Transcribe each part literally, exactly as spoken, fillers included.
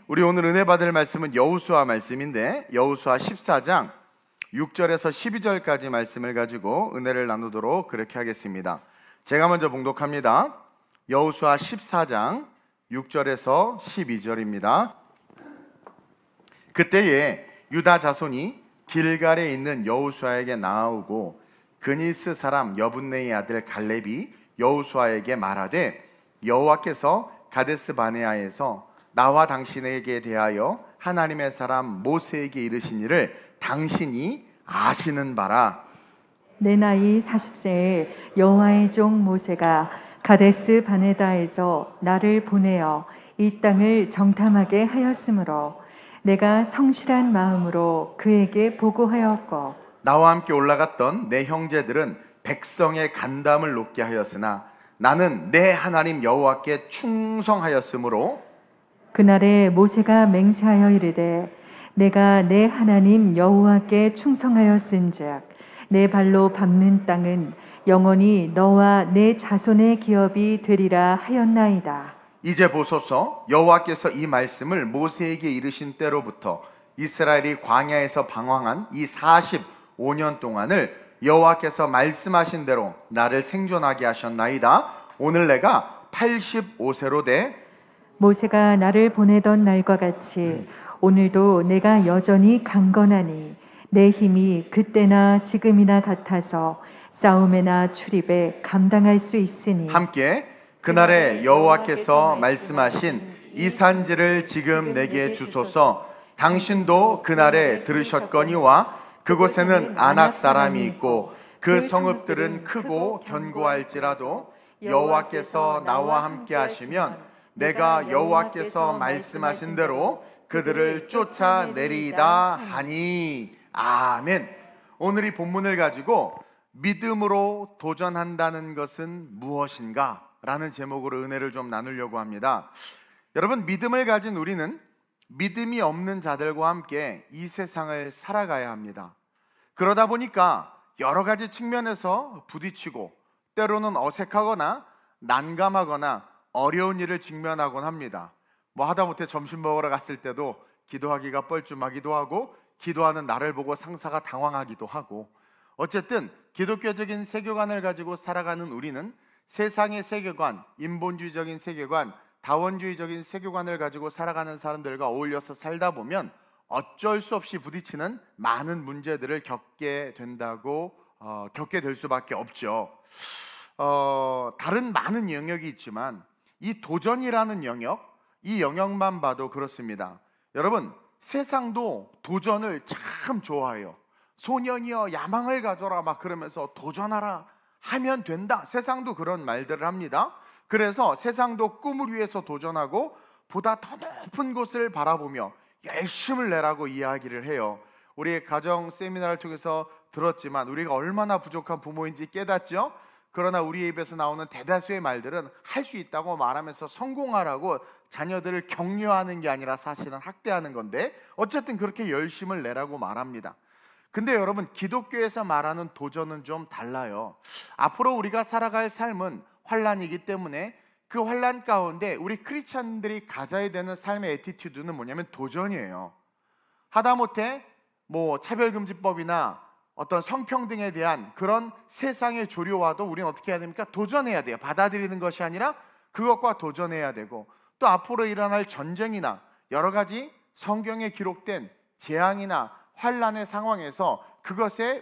우리 오늘 은혜 받을 말씀은 여호수아 말씀인데 여호수아 십사 장 육 절에서 십이 절까지 말씀을 가지고 은혜를 나누도록 그렇게 하겠습니다. 제가 먼저 봉독합니다. 여호수아 십사 장 육 절에서 십이 절입니다. 그때에 유다 자손이 길갈에 있는 여호수아에게 나아오고 그니스 사람 여분네의 아들 갈렙이 여호수아에게 말하되 여호와께서 가데스 바네아에서 나와 당신에게 대하여 하나님의 사람 모세에게 이르신 일을 당신이 아시는 바라. 내 나이 사십 세에 여호와의 종 모세가 가데스 바네다에서 나를 보내어 이 땅을 정탐하게 하였으므로 내가 성실한 마음으로 그에게 보고하였고 나와 함께 올라갔던 내 형제들은 백성의 간담을 높게 하였으나 나는 내 하나님 여호와께 충성하였으므로 그날에 모세가 맹세하여 이르되 내가 내 하나님 여호와께 충성하였은즉 내 발로 밟는 땅은 영원히 너와 내 자손의 기업이 되리라 하였나이다. 이제 보소서, 여호와께서 이 말씀을 모세에게 이르신 때로부터 이스라엘이 광야에서 방황한 이 사십오 년 동안을 여호와께서 말씀하신 대로 나를 생존하게 하셨나이다. 오늘 내가 팔십오 세로 돼 모세가 나를 보내던 날과 같이 오늘도 내가 여전히 강건하니 내 힘이 그때나 지금이나 같아서 싸움에나 출입에 감당할 수 있으니 함께 그날에 여호와께서 말씀하신 이 산지를 지금 내게 주소서. 당신도 그날에 들으셨거니와 그곳에는 아낙 사람이 있고 그 성읍들은 크고 견고할지라도 여호와께서 나와 함께 하시면 내가 여호와께서 말씀하신 대로 그들을 쫓아내리이다 하니. 아멘. 오늘 이 본문을 가지고 믿음으로 도전한다는 것은 무엇인가? 라는 제목으로 은혜를 좀 나누려고 합니다. 여러분, 믿음을 가진 우리는 믿음이 없는 자들과 함께 이 세상을 살아가야 합니다. 그러다 보니까 여러 가지 측면에서 부딪히고 때로는 어색하거나 난감하거나 어려운 일을 직면하곤 합니다. 뭐 하다못해 점심 먹으러 갔을 때도 기도하기가 뻘쭘하기도 하고 기도하는 나를 보고 상사가 당황하기도 하고, 어쨌든 기독교적인 세계관을 가지고 살아가는 우리는 세상의 세계관, 인본주의적인 세계관, 다원주의적인 세계관을 가지고 살아가는 사람들과 어울려서 살다 보면 어쩔 수 없이 부딪히는 많은 문제들을 겪게 된다고 어, 겪게 될 수밖에 없죠. 어, 다른 많은 영역이 있지만 이 도전이라는 영역, 이 영역만 봐도 그렇습니다. 여러분, 세상도 도전을 참 좋아해요. 소년이여 야망을 가져라 막 그러면서 도전하라 하면 된다. 세상도 그런 말들을 합니다. 그래서 세상도 꿈을 위해서 도전하고 보다 더 높은 곳을 바라보며 열심을 내라고 이야기를 해요. 우리 가정 세미나를 통해서 들었지만 우리가 얼마나 부족한 부모인지 깨닫죠. 그러나 우리의 입에서 나오는 대다수의 말들은 할 수 있다고 말하면서 성공하라고 자녀들을 격려하는 게 아니라 사실은 학대하는 건데, 어쨌든 그렇게 열심을 내라고 말합니다. 근데 여러분, 기독교에서 말하는 도전은 좀 달라요. 앞으로 우리가 살아갈 삶은 환란이기 때문에 그 환란 가운데 우리 크리스찬들이 가져야 되는 삶의 애티튜드는 뭐냐면 도전이에요. 하다못해 뭐 차별금지법이나 어떤 성평등에 대한 그런 세상의 조류와도 우리는 어떻게 해야 됩니까? 도전해야 돼요. 받아들이는 것이 아니라 그것과 도전해야 되고, 또 앞으로 일어날 전쟁이나 여러 가지 성경에 기록된 재앙이나 환란의 상황에서 그것에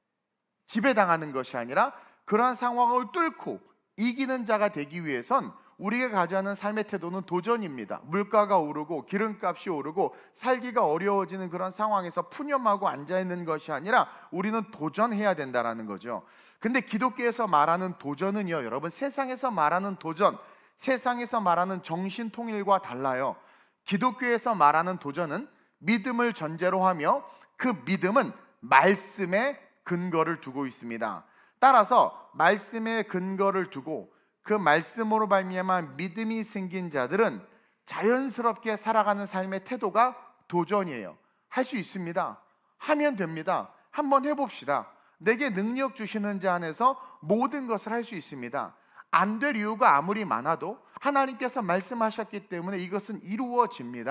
지배당하는 것이 아니라 그러한 상황을 뚫고 이기는 자가 되기 위해선 우리가 가져야 하는 삶의 태도는 도전입니다. 물가가 오르고 기름값이 오르고 살기가 어려워지는 그런 상황에서 푸념하고 앉아있는 것이 아니라 우리는 도전해야 된다는 거죠. 근데 기독교에서 말하는 도전은요, 여러분, 세상에서 말하는 도전, 세상에서 말하는 정신통일과 달라요. 기독교에서 말하는 도전은 믿음을 전제로 하며 그 믿음은 말씀에 근거를 두고 있습니다. 따라서 말씀에 근거를 두고 그 말씀으로 말미암아 믿음이 생긴 자들은 자연스럽게 살아가는 삶의 태도가 도전이에요. 할 수 있습니다. 하면 됩니다. 한번 해봅시다. 내게 능력 주시는 자 안에서 모든 것을 할 수 있습니다. 안 될 이유가 아무리 많아도 하나님께서 말씀하셨기 때문에 이것은 이루어집니다.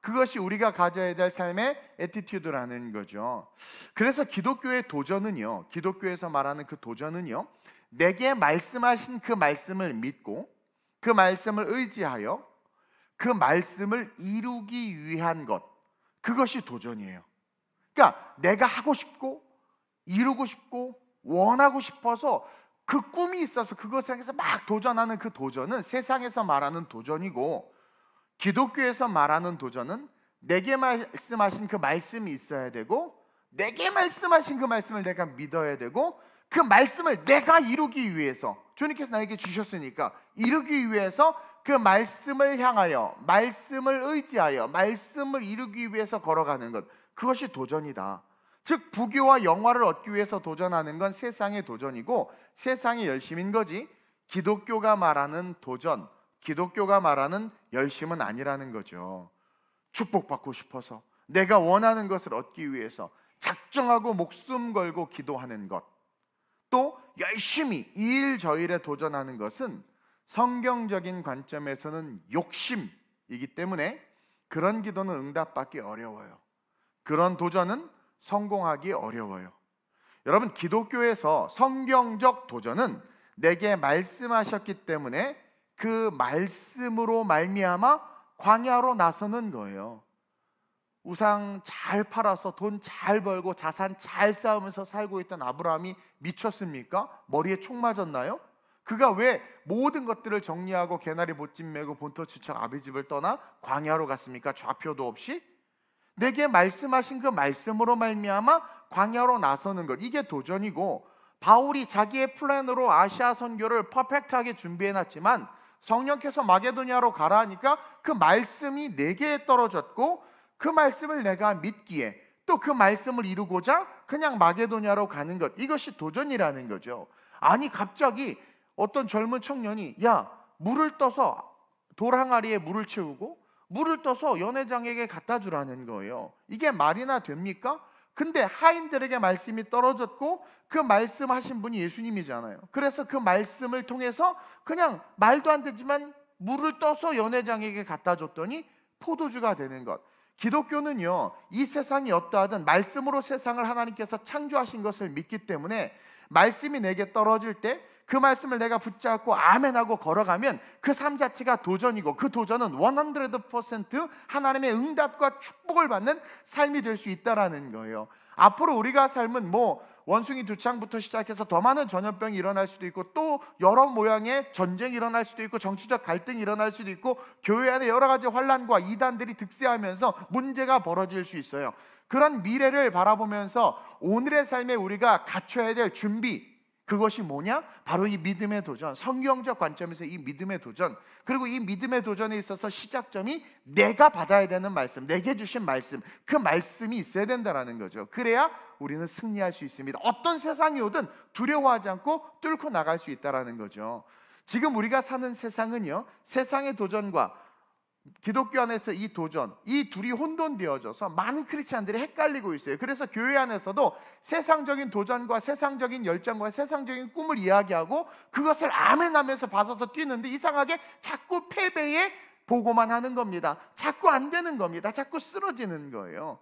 그것이 우리가 가져야 될 삶의 애티튜드라는 거죠. 그래서 기독교의 도전은요, 기독교에서 말하는 그 도전은요, 내게 말씀하신 그 말씀을 믿고 그 말씀을 의지하여 그 말씀을 이루기 위한 것, 그것이 도전이에요. 그러니까 내가 하고 싶고 이루고 싶고 원하고 싶어서 그 꿈이 있어서 그것을 향해서 막 도전하는 그 도전은 세상에서 말하는 도전이고, 기독교에서 말하는 도전은 내게 말씀하신 그 말씀이 있어야 되고 내게 말씀하신 그 말씀을 내가 믿어야 되고 그 말씀을 내가 이루기 위해서, 주님께서 나에게 주셨으니까 이루기 위해서 그 말씀을 향하여, 말씀을 의지하여, 말씀을 이루기 위해서 걸어가는 것, 그것이 도전이다. 즉 부귀와 영화를 얻기 위해서 도전하는 건 세상의 도전이고 세상의 열심인 거지, 기독교가 말하는 도전, 기독교가 말하는 열심은 아니라는 거죠. 축복받고 싶어서 내가 원하는 것을 얻기 위해서 작정하고 목숨 걸고 기도하는 것, 또 열심히 이 일 저 일에 도전하는 것은 성경적인 관점에서는 욕심이기 때문에 그런 기도는 응답받기 어려워요. 그런 도전은 성공하기 어려워요. 여러분, 기독교에서 성경적 도전은 내게 말씀하셨기 때문에 그 말씀으로 말미암아 광야로 나서는 거예요. 우상 잘 팔아서 돈 잘 벌고 자산 잘 쌓으면서 살고 있던 아브라함이 미쳤습니까? 머리에 총 맞았나요? 그가 왜 모든 것들을 정리하고 개나리 못집 메고 본토 지척 아비 집을 떠나 광야로 갔습니까? 좌표도 없이? 내게 말씀하신 그 말씀으로 말미암아 광야로 나서는 것, 이게 도전이고, 바울이 자기의 플랜으로 아시아 선교를 퍼펙트하게 준비해놨지만 성령께서 마게도니아로 가라 하니까 그 말씀이 내게 떨어졌고 그 말씀을 내가 믿기에 또 그 말씀을 이루고자 그냥 마게도니아로 가는 것, 이것이 도전이라는 거죠. 아니 갑자기 어떤 젊은 청년이 야 물을 떠서 돌 항아리에 물을 채우고 물을 떠서 연회장에게 갖다 주라는 거예요. 이게 말이나 됩니까? 근데 하인들에게 말씀이 떨어졌고 그 말씀하신 분이 예수님이잖아요. 그래서 그 말씀을 통해서 그냥 말도 안 되지만 물을 떠서 연회장에게 갖다 줬더니 포도주가 되는 것. 기독교는요, 이 세상이 어떠하든 말씀으로 세상을 하나님께서 창조하신 것을 믿기 때문에 말씀이 내게 떨어질 때 그 말씀을 내가 붙잡고 아멘하고 걸어가면 그 삶 자체가 도전이고, 그 도전은 백 퍼센트 하나님의 응답과 축복을 받는 삶이 될 수 있다라는 거예요. 앞으로 우리가 삶은 뭐 원숭이 두창부터 시작해서 더 많은 전염병이 일어날 수도 있고, 또 여러 모양의 전쟁이 일어날 수도 있고, 정치적 갈등이 일어날 수도 있고, 교회 안에 여러 가지 환란과 이단들이 득세하면서 문제가 벌어질 수 있어요. 그런 미래를 바라보면서 오늘의 삶에 우리가 갖춰야 될 준비, 그것이 뭐냐? 바로 이 믿음의 도전, 성경적 관점에서 이 믿음의 도전, 그리고 이 믿음의 도전에 있어서 시작점이 내가 받아야 되는 말씀, 내게 주신 말씀, 그 말씀이 있어야 된다는 거죠. 그래야 우리는 승리할 수 있습니다. 어떤 세상이 오든 두려워하지 않고 뚫고 나갈 수 있다는 거죠. 지금 우리가 사는 세상은요, 세상의 도전과 기독교 안에서 이 도전, 이 둘이 혼돈되어져서 많은 크리스찬들이 헷갈리고 있어요. 그래서 교회 안에서도 세상적인 도전과 세상적인 열정과 세상적인 꿈을 이야기하고 그것을 아멘하면서 받아서 뛰는데 이상하게 자꾸 패배에 보고만 하는 겁니다. 자꾸 안 되는 겁니다. 자꾸 쓰러지는 거예요.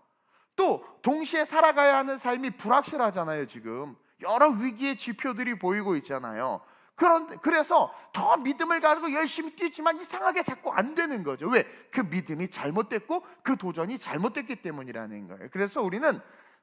또 동시에 살아가야 하는 삶이 불확실하잖아요. 지금 여러 위기의 지표들이 보이고 있잖아요. 그런, 그래서 더 믿음을 가지고 열심히 뛰지만 이상하게 자꾸 안 되는 거죠. 왜? 그 믿음이 잘못됐고 그 도전이 잘못됐기 때문이라는 거예요. 그래서 우리는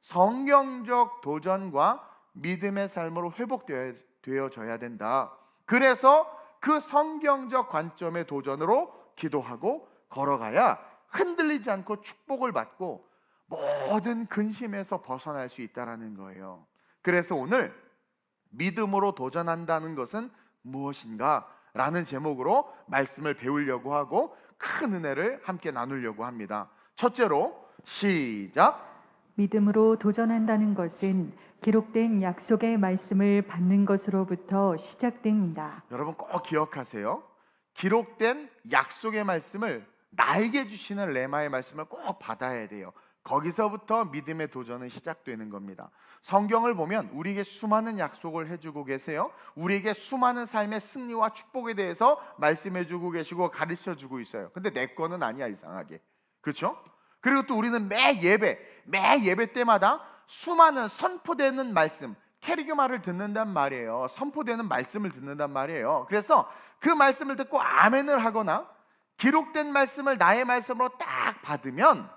성경적 도전과 믿음의 삶으로 회복되어져야 된다. 그래서 그 성경적 관점의 도전으로 기도하고 걸어가야 흔들리지 않고 축복을 받고 모든 근심에서 벗어날 수 있다는 거예요. 그래서 오늘 믿음으로 도전한다는 것은 무엇인가? 라는 제목으로 말씀을 배우려고 하고 큰 은혜를 함께 나누려고 합니다. 첫째로 시작. 믿음으로 도전한다는 것은 기록된 약속의 말씀을 받는 것으로부터 시작됩니다. 여러분 꼭 기억하세요. 기록된 약속의 말씀을, 나에게 주시는 레마의 말씀을 꼭 받아야 돼요. 거기서부터 믿음의 도전은 시작되는 겁니다. 성경을 보면 우리에게 수많은 약속을 해주고 계세요. 우리에게 수많은 삶의 승리와 축복에 대해서 말씀해주고 계시고 가르쳐주고 있어요. 근데 내 거는 아니야, 이상하게. 그렇죠? 그리고 또 우리는 매 예배, 매 예배 때마다 수많은 선포되는 말씀, 캐리그마를 듣는단 말이에요. 선포되는 말씀을 듣는단 말이에요. 그래서 그 말씀을 듣고 아멘을 하거나 기록된 말씀을 나의 말씀으로 딱 받으면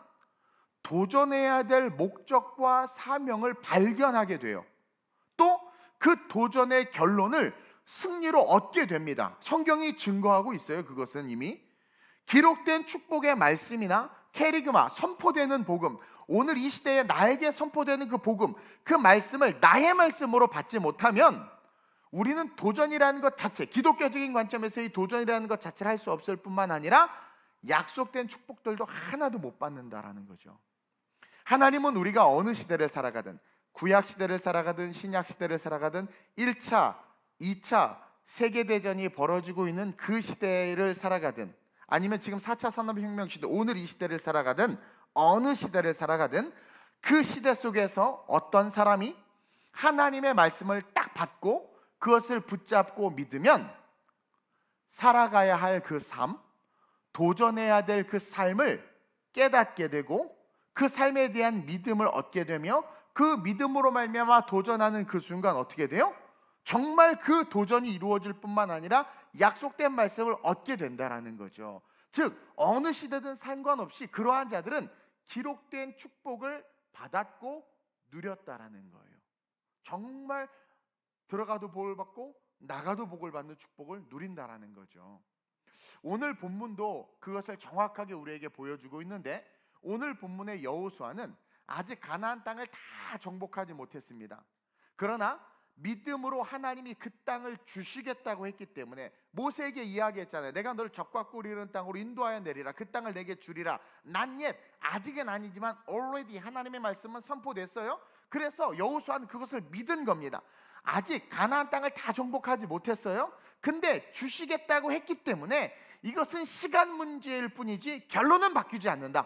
도전해야 될 목적과 사명을 발견하게 돼요. 또 그 도전의 결론을 승리로 얻게 됩니다. 성경이 증거하고 있어요. 그것은 이미 기록된 축복의 말씀이나 캐리그마, 선포되는 복음, 오늘 이 시대에 나에게 선포되는 그 복음, 그 말씀을 나의 말씀으로 받지 못하면 우리는 도전이라는 것 자체, 기독교적인 관점에서 이 도전이라는 것 자체를 할 수 없을 뿐만 아니라 약속된 축복들도 하나도 못 받는다라는 거죠. 하나님은 우리가 어느 시대를 살아가든, 구약 시대를 살아가든 신약 시대를 살아가든 일 차, 이 차 세계대전이 벌어지고 있는 그 시대를 살아가든 아니면 지금 사 차 산업혁명 시대, 오늘 이 시대를 살아가든 어느 시대를 살아가든 그 시대 속에서 어떤 사람이 하나님의 말씀을 딱 받고 그것을 붙잡고 믿으면 살아가야 할 그 삶, 도전해야 될 그 삶을 깨닫게 되고 그 삶에 대한 믿음을 얻게 되며 그 믿음으로 말미암아 도전하는 그 순간 어떻게 돼요? 정말 그 도전이 이루어질 뿐만 아니라 약속된 말씀을 얻게 된다라는 거죠. 즉 어느 시대든 상관없이 그러한 자들은 기록된 축복을 받았고 누렸다라는 거예요. 정말 들어가도 복을 받고 나가도 복을 받는 축복을 누린다라는 거죠. 오늘 본문도 그것을 정확하게 우리에게 보여주고 있는데 오늘 본문의 여호수아는 아직 가나안 땅을 다 정복하지 못했습니다. 그러나 믿음으로 하나님이 그 땅을 주시겠다고 했기 때문에 모세에게 이야기했잖아요. 내가 너를 적과 꿀이는 땅으로 인도하여 내리라. 그 땅을 내게 주리라. Not yet, 아직은 아니지만 already 하나님의 말씀은 선포됐어요. 그래서 여호수아는 그것을 믿은 겁니다. 아직 가나안 땅을 다 정복하지 못했어요. 근데 주시겠다고 했기 때문에 이것은 시간 문제일 뿐이지 결론은 바뀌지 않는다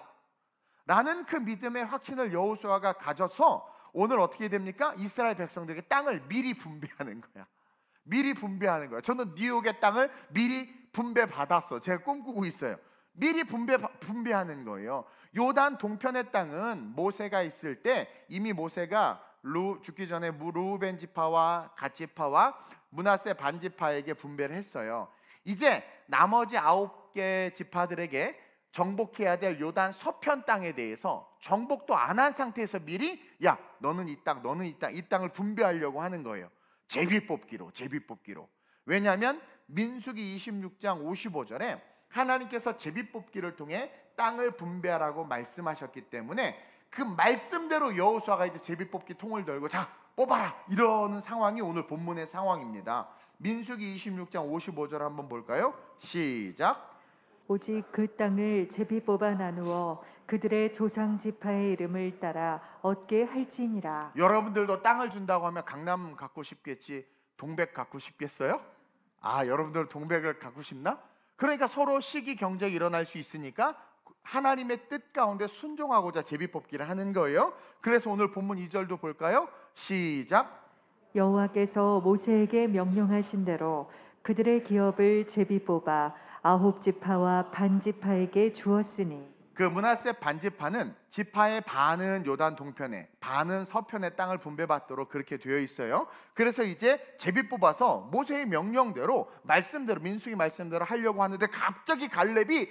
라는 그 믿음의 확신을 여호수아가 가져서 오늘 어떻게 됩니까? 이스라엘 백성들에게 땅을 미리 분배하는 거야. 미리 분배하는 거야. 저는 뉴욕의 땅을 미리 분배받았어. 제가 꿈꾸고 있어요. 미리 분배, 분배하는 거예요. 요단 동편의 땅은 모세가 있을 때 이미 모세가 루, 죽기 전에 루벤 지파와 갓 지파와 므낫세 반 지파에게 분배를 했어요. 이제 나머지 아홉 개 지파들에게 정복해야 될 요단 서편 땅에 대해서 정복도 안 한 상태에서 미리 야 너는 이 땅 너는 이 땅 이 땅을 분배하려고 하는 거예요. 제비뽑기로 제비뽑기로. 왜냐하면 민수기 이십육 장 오십오 절에 하나님께서 제비뽑기를 통해 땅을 분배하라고 말씀하셨기 때문에 그 말씀대로 여호수아가 이제 제비뽑기 통을 들고 자 뽑아라 이러는 상황이 오늘 본문의 상황입니다. 민수기 이십육 장 오십오 절 한번 볼까요? 시작. 오직 그 땅을 제비 뽑아 나누어 그들의 조상 지파의 이름을 따라 얻게 할지니라. 여러분들도 땅을 준다고 하면 강남 갖고 싶겠지 동백 갖고 싶겠어요? 아 여러분들 동백을 갖고 싶나? 그러니까 서로 시기 경쟁이 일어날 수 있으니까 하나님의 뜻 가운데 순종하고자 제비뽑기를 하는 거예요. 그래서 오늘 본문 이 절도 볼까요? 시작. 여호와께서 모세에게 명령하신 대로 그들의 기업을 제비 뽑아 아홉 지파와 반 지파에게 주었으니 그 므낫세 반 지파는 지파의 반은 요단 동편에 반은 서편의 땅을 분배받도록 그렇게 되어 있어요. 그래서 이제 제비 뽑아서 모세의 명령대로 말씀대로 민수기 말씀대로 하려고 하는데 갑자기 갈렙이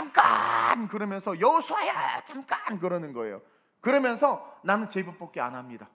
잠깐 그러면서 여호수아야 잠깐 그러는 거예요. 그러면서 나는 제비 뽑기 안 합니다.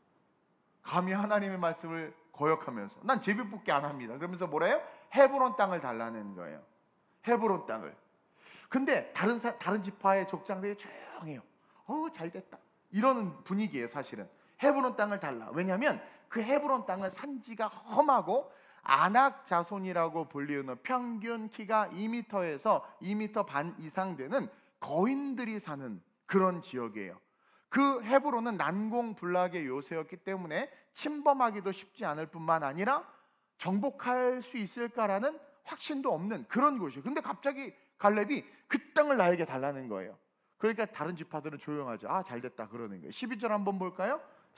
감히 하나님의 말씀을 거역하면서 난 제비 뽑기 안 합니다. 그러면서 뭐래요? 헤브론 땅을 달라는 거예요. 헤브론 땅을. 근데 다른 사, 다른 지파의 족장들이 조용해요. 어, 잘 됐다. 이러는 분위기예요, 사실은. 헤브론 땅을 달라. 왜냐하면 그 헤브론 땅은 산지가 험하고 아낙 자손이라고 불리우는 평균 키가 이 미터에서 이 미터 반 이상 되는 거인들이 사는 그런 지역이에요. 그 헤브론은 난공불락의 요새였기 때문에 침범하기도 쉽지 않을 뿐만 아니라 정복할 수 있을까라는 확신도 없는 그런 곳이에요. 근데 갑자기 갈렙이 그 땅을 나에게 달라는 거예요. 그러니까 다른 지파들은 조용하죠. 아, 잘됐다 그러는 거예요. 십이 절 한번 볼까요?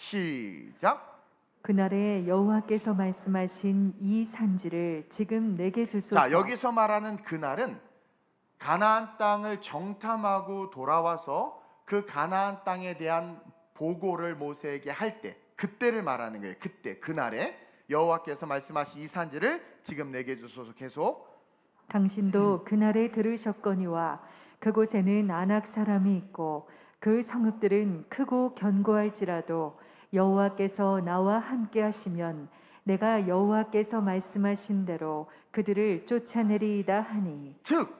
시작. 그날에 여호와께서 말씀하신 이 산지를 지금 내게 주소서. 자, 여기서 말하는 그날은 가나안 땅을 정탐하고 돌아와서 그 가나안 땅에 대한 보고를 모세에게 할 때, 그때를 말하는 거예요. 그때, 그날에 여호와께서 말씀하신 이 산지를 지금 내게 주소서. 계속. 당신도 그날에 들으셨거니와 그곳에는 아낙 사람이 있고 그 성읍들은 크고 견고할지라도 여호와께서 나와 함께 하시면 내가 여호와께서 말씀하신 대로 그들을 쫓아내리이다 하니. 즉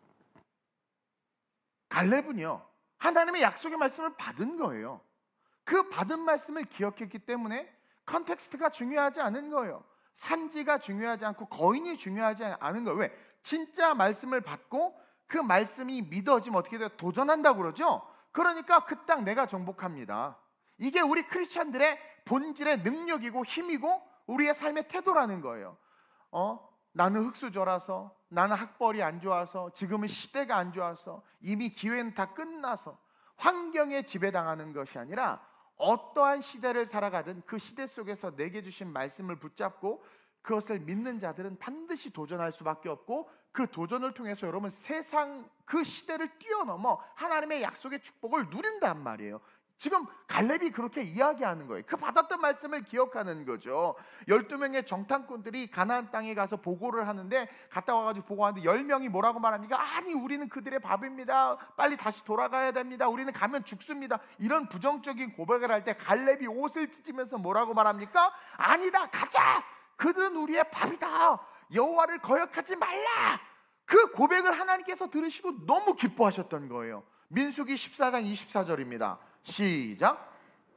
갈렙은요, 하나님의 약속의 말씀을 받은 거예요. 그 받은 말씀을 기억했기 때문에 컨텍스트가 중요하지 않은 거예요. 산지가 중요하지 않고 거인이 중요하지 않은 거예요. 왜? 진짜 말씀을 받고 그 말씀이 믿어지면 어떻게 돼요? 도전한다고 그러죠. 그러니까 그 땅 내가 정복합니다. 이게 우리 크리스찬들의 본질의 능력이고 힘이고 우리의 삶의 태도라는 거예요. 어? 나는 흙수저라서, 나는 학벌이 안 좋아서, 지금은 시대가 안 좋아서, 이미 기회는 다 끝나서 환경에 지배당하는 것이 아니라 어떠한 시대를 살아가든 그 시대 속에서 내게 주신 말씀을 붙잡고 그것을 믿는 자들은 반드시 도전할 수밖에 없고, 그 도전을 통해서 여러분 세상 그 시대를 뛰어넘어 하나님의 약속의 축복을 누린단 말이에요. 지금 갈렙이 그렇게 이야기하는 거예요. 그 받았던 말씀을 기억하는 거죠. 열두 명의 정탐꾼들이 가나안 땅에 가서 보고를 하는데, 갔다 와가지고 보고하는데 열 명이 뭐라고 말합니까? 아니 우리는 그들의 밥입니다, 빨리 다시 돌아가야 됩니다, 우리는 가면 죽습니다, 이런 부정적인 고백을 할 때 갈렙이 옷을 찢으면서 뭐라고 말합니까? 아니다, 가자, 그들은 우리의 밥이다, 여호와를 거역하지 말라. 그 고백을 하나님께서 들으시고 너무 기뻐하셨던 거예요. 민수기 십사 장 이십사 절입니다. 시작.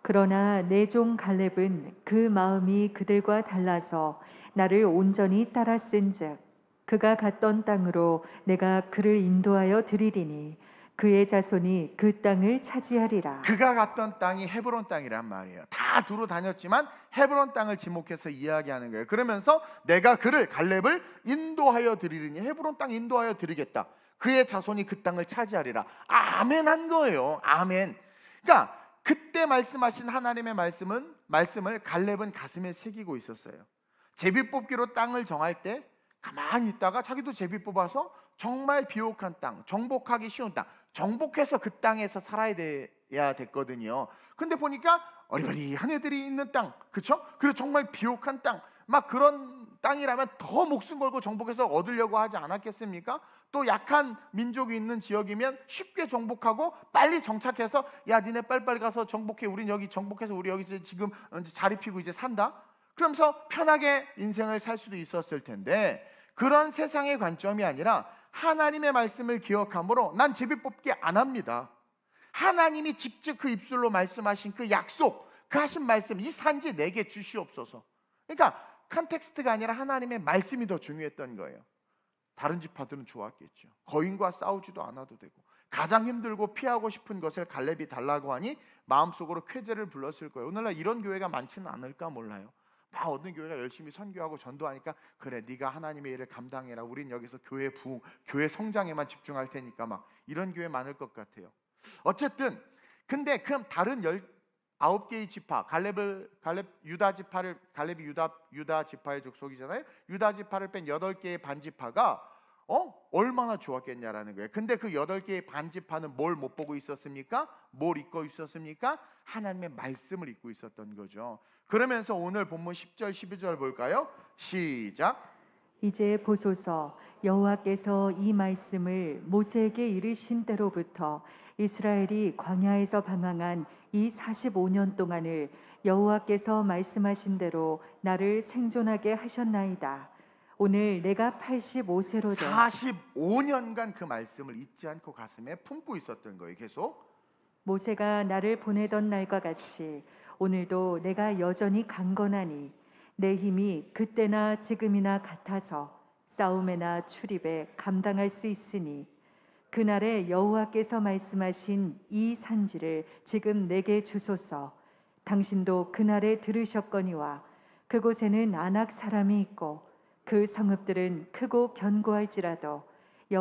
그러나 내 종 갈렙은 그 마음이 그들과 달라서 나를 온전히 따랐은즉 그가 갔던 땅으로 내가 그를 인도하여 드리리니 그의 자손이 그 땅을 차지하리라. 그가 갔던 땅이 헤브론 땅이란 말이에요. 다 두루 다녔지만 헤브론 땅을 지목해서 이야기하는 거예요. 그러면서 내가 그를, 갈렙을 인도하여 드리리니, 헤브론 땅 인도하여 드리겠다, 그의 자손이 그 땅을 차지하리라. 아멘 한 거예요. 아멘. 그러니까 그때 말씀하신 하나님의 말씀은 말씀을 갈렙은 가슴에 새기고 있었어요. 제비 뽑기로 땅을 정할 때 가만히 있다가 자기도 제비 뽑아서 정말 비옥한 땅, 정복하기 쉬운 땅, 정복해서 그 땅에서 살아야 돼야 됐거든요. 근데 보니까 어리버리한 애들이 있는 땅, 그렇죠? 그리고 정말 비옥한 땅, 막 그런 땅이라면 더 목숨 걸고 정복해서 얻으려고 하지 않았겠습니까? 또 약한 민족이 있는 지역이면 쉽게 정복하고 빨리 정착해서, 야 니네 빨리빨리 가서 정복해, 우린 여기 정복해서 우리 여기 지금 자리 피고 이제 산다, 그러면서 편하게 인생을 살 수도 있었을 텐데, 그런 세상의 관점이 아니라 하나님의 말씀을 기억함으로 난 제비 뽑기 안 합니다. 하나님이 직접 그 입술로 말씀하신 그 약속, 그 하신 말씀, 이 산지 내게 주시옵소서. 그러니까 컨텍스트가 아니라 하나님의 말씀이 더 중요했던 거예요. 다른 지파들은 좋았겠죠. 거인과 싸우지도 않아도 되고, 가장 힘들고 피하고 싶은 것을 갈렙이 달라고 하니 마음속으로 쾌재를 불렀을 거예요. 오늘날 이런 교회가 많지는 않을까 몰라요. 막 어떤 교회가 열심히 선교하고 전도하니까, 그래 네가 하나님의 일을 감당해라, 우린 여기서 교회 부흥, 교회 성장에만 집중할 테니까, 막 이런 교회 많을 것 같아요. 어쨌든 근데 그럼 다른 열 아홉 개의 지파, 갈렙을 갈렙 유다 지파를 갈렙이 유다 유다 지파의 족속이잖아요. 유다 지파를 뺀 여덟 개의 반지파가 어 얼마나 좋았겠냐라는 거예요. 근데 그 여덟 개의 반지파는 뭘 못 보고 있었습니까? 뭘 잊고 있었습니까? 하나님의 말씀을 잊고 있었던 거죠. 그러면서 오늘 본문 십 절 십일 절 볼까요? 시작. 이제 보소서, 여호와께서 이 말씀을 모세에게 이르신 때로부터 이스라엘이 광야에서 방황한 이 사십오 년 동안을 여호와께서 말씀하신 대로 나를 생존하게 하셨나이다. 오늘 내가 팔십오 세로 돼 사십오 년간 그 말씀을 잊지 않고 가슴에 품고 있었던 거예요. 계속. 모세가 나를 보내던 날과 같이 오늘도 내가 여전히 강건하니 내 힘이 그때나 지금이나 같아서 싸움에나 출입에 감당할 수 있으니 그날에 여호와께서 말씀하신 이 산지를 지금 내게 주소서. 당신도 그날에 들으셨거니와 그곳에는 아낙 사람이 있고 그 성읍들은 크고 견고할지라도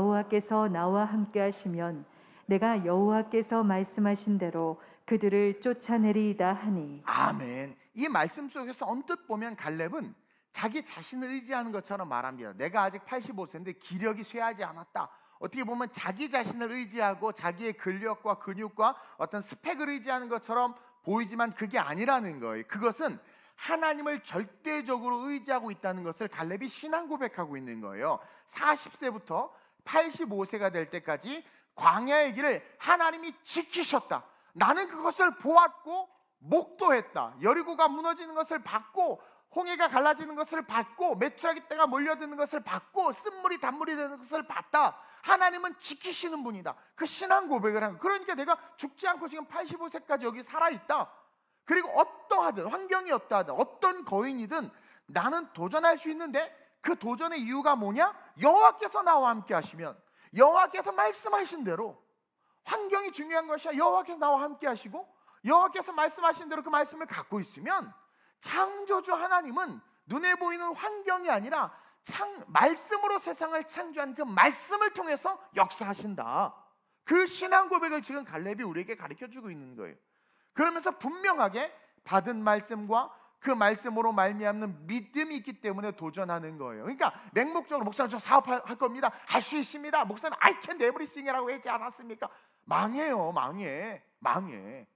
여호와께서 나와 함께 하시면 내가 여호와께서 말씀하신 대로 그들을 쫓아내리이다 하니. 아멘. 이 말씀 속에서 언뜻 보면 갈렙은 자기 자신을 의지하는 것처럼 말합니다. 내가 아직 팔십오 세인데 기력이 쇠하지 않았다. 어떻게 보면 자기 자신을 의지하고 자기의 근력과 근육과 어떤 스펙을 의지하는 것처럼 보이지만 그게 아니라는 거예요. 그것은 하나님을 절대적으로 의지하고 있다는 것을 갈렙이 신앙 고백하고 있는 거예요. 사십 세부터 팔십오 세가 될 때까지 광야의 길을 하나님이 지키셨다. 나는 그것을 보았고 목도했다. 여리고가 무너지는 것을 봤고 홍해가 갈라지는 것을 봤고 메투라기 떼가 몰려드는 것을 봤고 쓴물이 단물이 되는 것을 봤다. 하나님은 지키시는 분이다. 그 신앙 고백을 한 거예요. 그러니까 내가 죽지 않고 지금 팔십오 세까지 여기 살아있다. 그리고 어떠하든 환경이 어떠하든 어떤 거인이든 나는 도전할 수 있는데 그 도전의 이유가 뭐냐? 여호와께서 나와 함께 하시면, 여호와께서 말씀하신 대로, 환경이 중요한 것이 아니라 여호와께서 나와 함께 하시고 여호와께서 말씀하신 대로 그 말씀을 갖고 있으면 창조주 하나님은 눈에 보이는 환경이 아니라 창, 말씀으로 세상을 창조한 그 말씀을 통해서 역사하신다. 그 신앙 고백을 지금 갈렙이 우리에게 가르쳐주고 있는 거예요. 그러면서 분명하게 받은 말씀과 그 말씀으로 말미암는 믿음이 있기 때문에 도전하는 거예요. 그러니까 맹목적으로 목사님 저 사업할 겁니다, 할 수 있습니다, 목사님 I can everything이라고 하지 않았습니까? 망해요. 망해 망해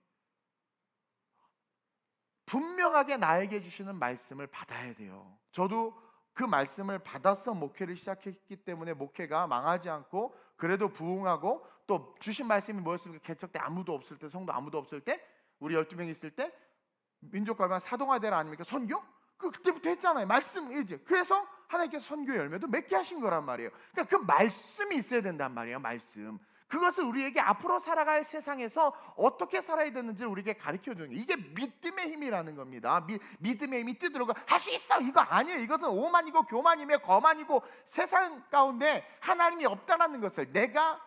분명하게 나에게 주시는 말씀을 받아야 돼요. 저도 그 말씀을 받아서 목회를 시작했기 때문에 목회가 망하지 않고 그래도 부흥하고, 또 주신 말씀이 뭐였습니까? 개척 때 아무도 없을 때, 성도 아무도 없을 때, 우리 열두 명 있을 때 민족과 사동화대라 아닙니까? 선교? 그 그때부터 했잖아요. 말씀 이제. 그래서 하나님께서 선교 열매도 맺게 하신 거란 말이에요. 그러니까 그 말씀이 있어야 된단 말이에요. 말씀. 그것을 우리에게 앞으로 살아갈 세상에서 어떻게 살아야 되는지를 우리에게 가르쳐주는 거예요. 이게 믿음의 힘이라는 겁니다. 미, 믿음의 힘이 뜨들어가 할 수 있어, 이거 아니에요. 이것은 오만이고 교만이며 거만이고 세상 가운데 하나님이 없다라는 것을, 내가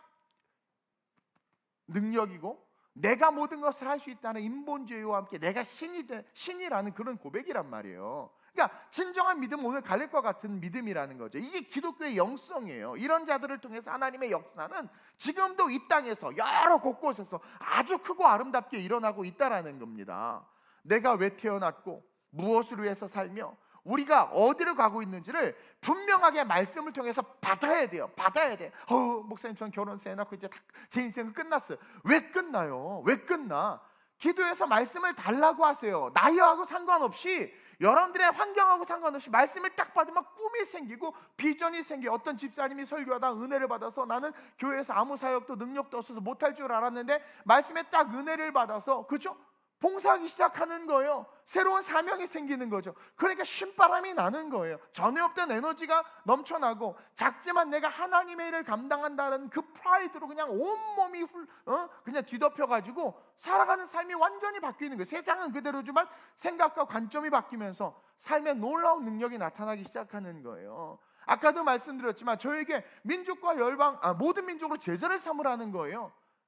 능력이고 내가 모든 것을 할 수 있다는 인본주의와 함께 내가 신이 돼, 신이라는 그런 고백이란 말이에요. 그러니까 진정한 믿음은 오늘 갈렙과 같은 믿음이라는 거죠. 이게 기독교의 영성이에요. 이런 자들을 통해서 하나님의 역사는 지금도 이 땅에서 여러 곳곳에서 아주 크고 아름답게 일어나고 있다라는 겁니다. 내가 왜 태어났고 무엇을 위해서 살며 우리가 어디를 가고 있는지를 분명하게 말씀을 통해서 받아야 돼요. 받아야 돼. 어, 목사님 전 결혼 세 해놓고 이제 제 인생은 끝났어요. 왜 끝나요? 왜 끝나? 기도해서 말씀을 달라고 하세요. 나이하고 상관없이, 여러분들의 환경하고 상관없이 말씀을 딱 받으면 꿈이 생기고 비전이 생겨. 어떤 집사님이 설교하다 은혜를 받아서 나는 교회에서 아무 사역도 능력도 없어서 못할 줄 알았는데 말씀에 딱 은혜를 받아서, 그죠? 봉사하기 시작하는 거예요. 새로운 사명이 생기는 거죠. 그러니까 신바람이 나는 거예요. 전에 없던 에너지가 넘쳐나고, 작지만 내가 하나님의 일을 감당한다는 그 프라이드로 그냥 온몸이 훌, 어? 그냥 뒤덮여가지고 살아가는 삶이 완전히 바뀌는 거예요. 세상은 그대로지만 생각과 관점이 바뀌면서 삶에 놀라운 능력이 나타나기 시작하는 거예요. 아까도 말씀드렸지만 저에게 민족과 열방, 아, 모든 민족으로 제자를 삼으라는 거예요.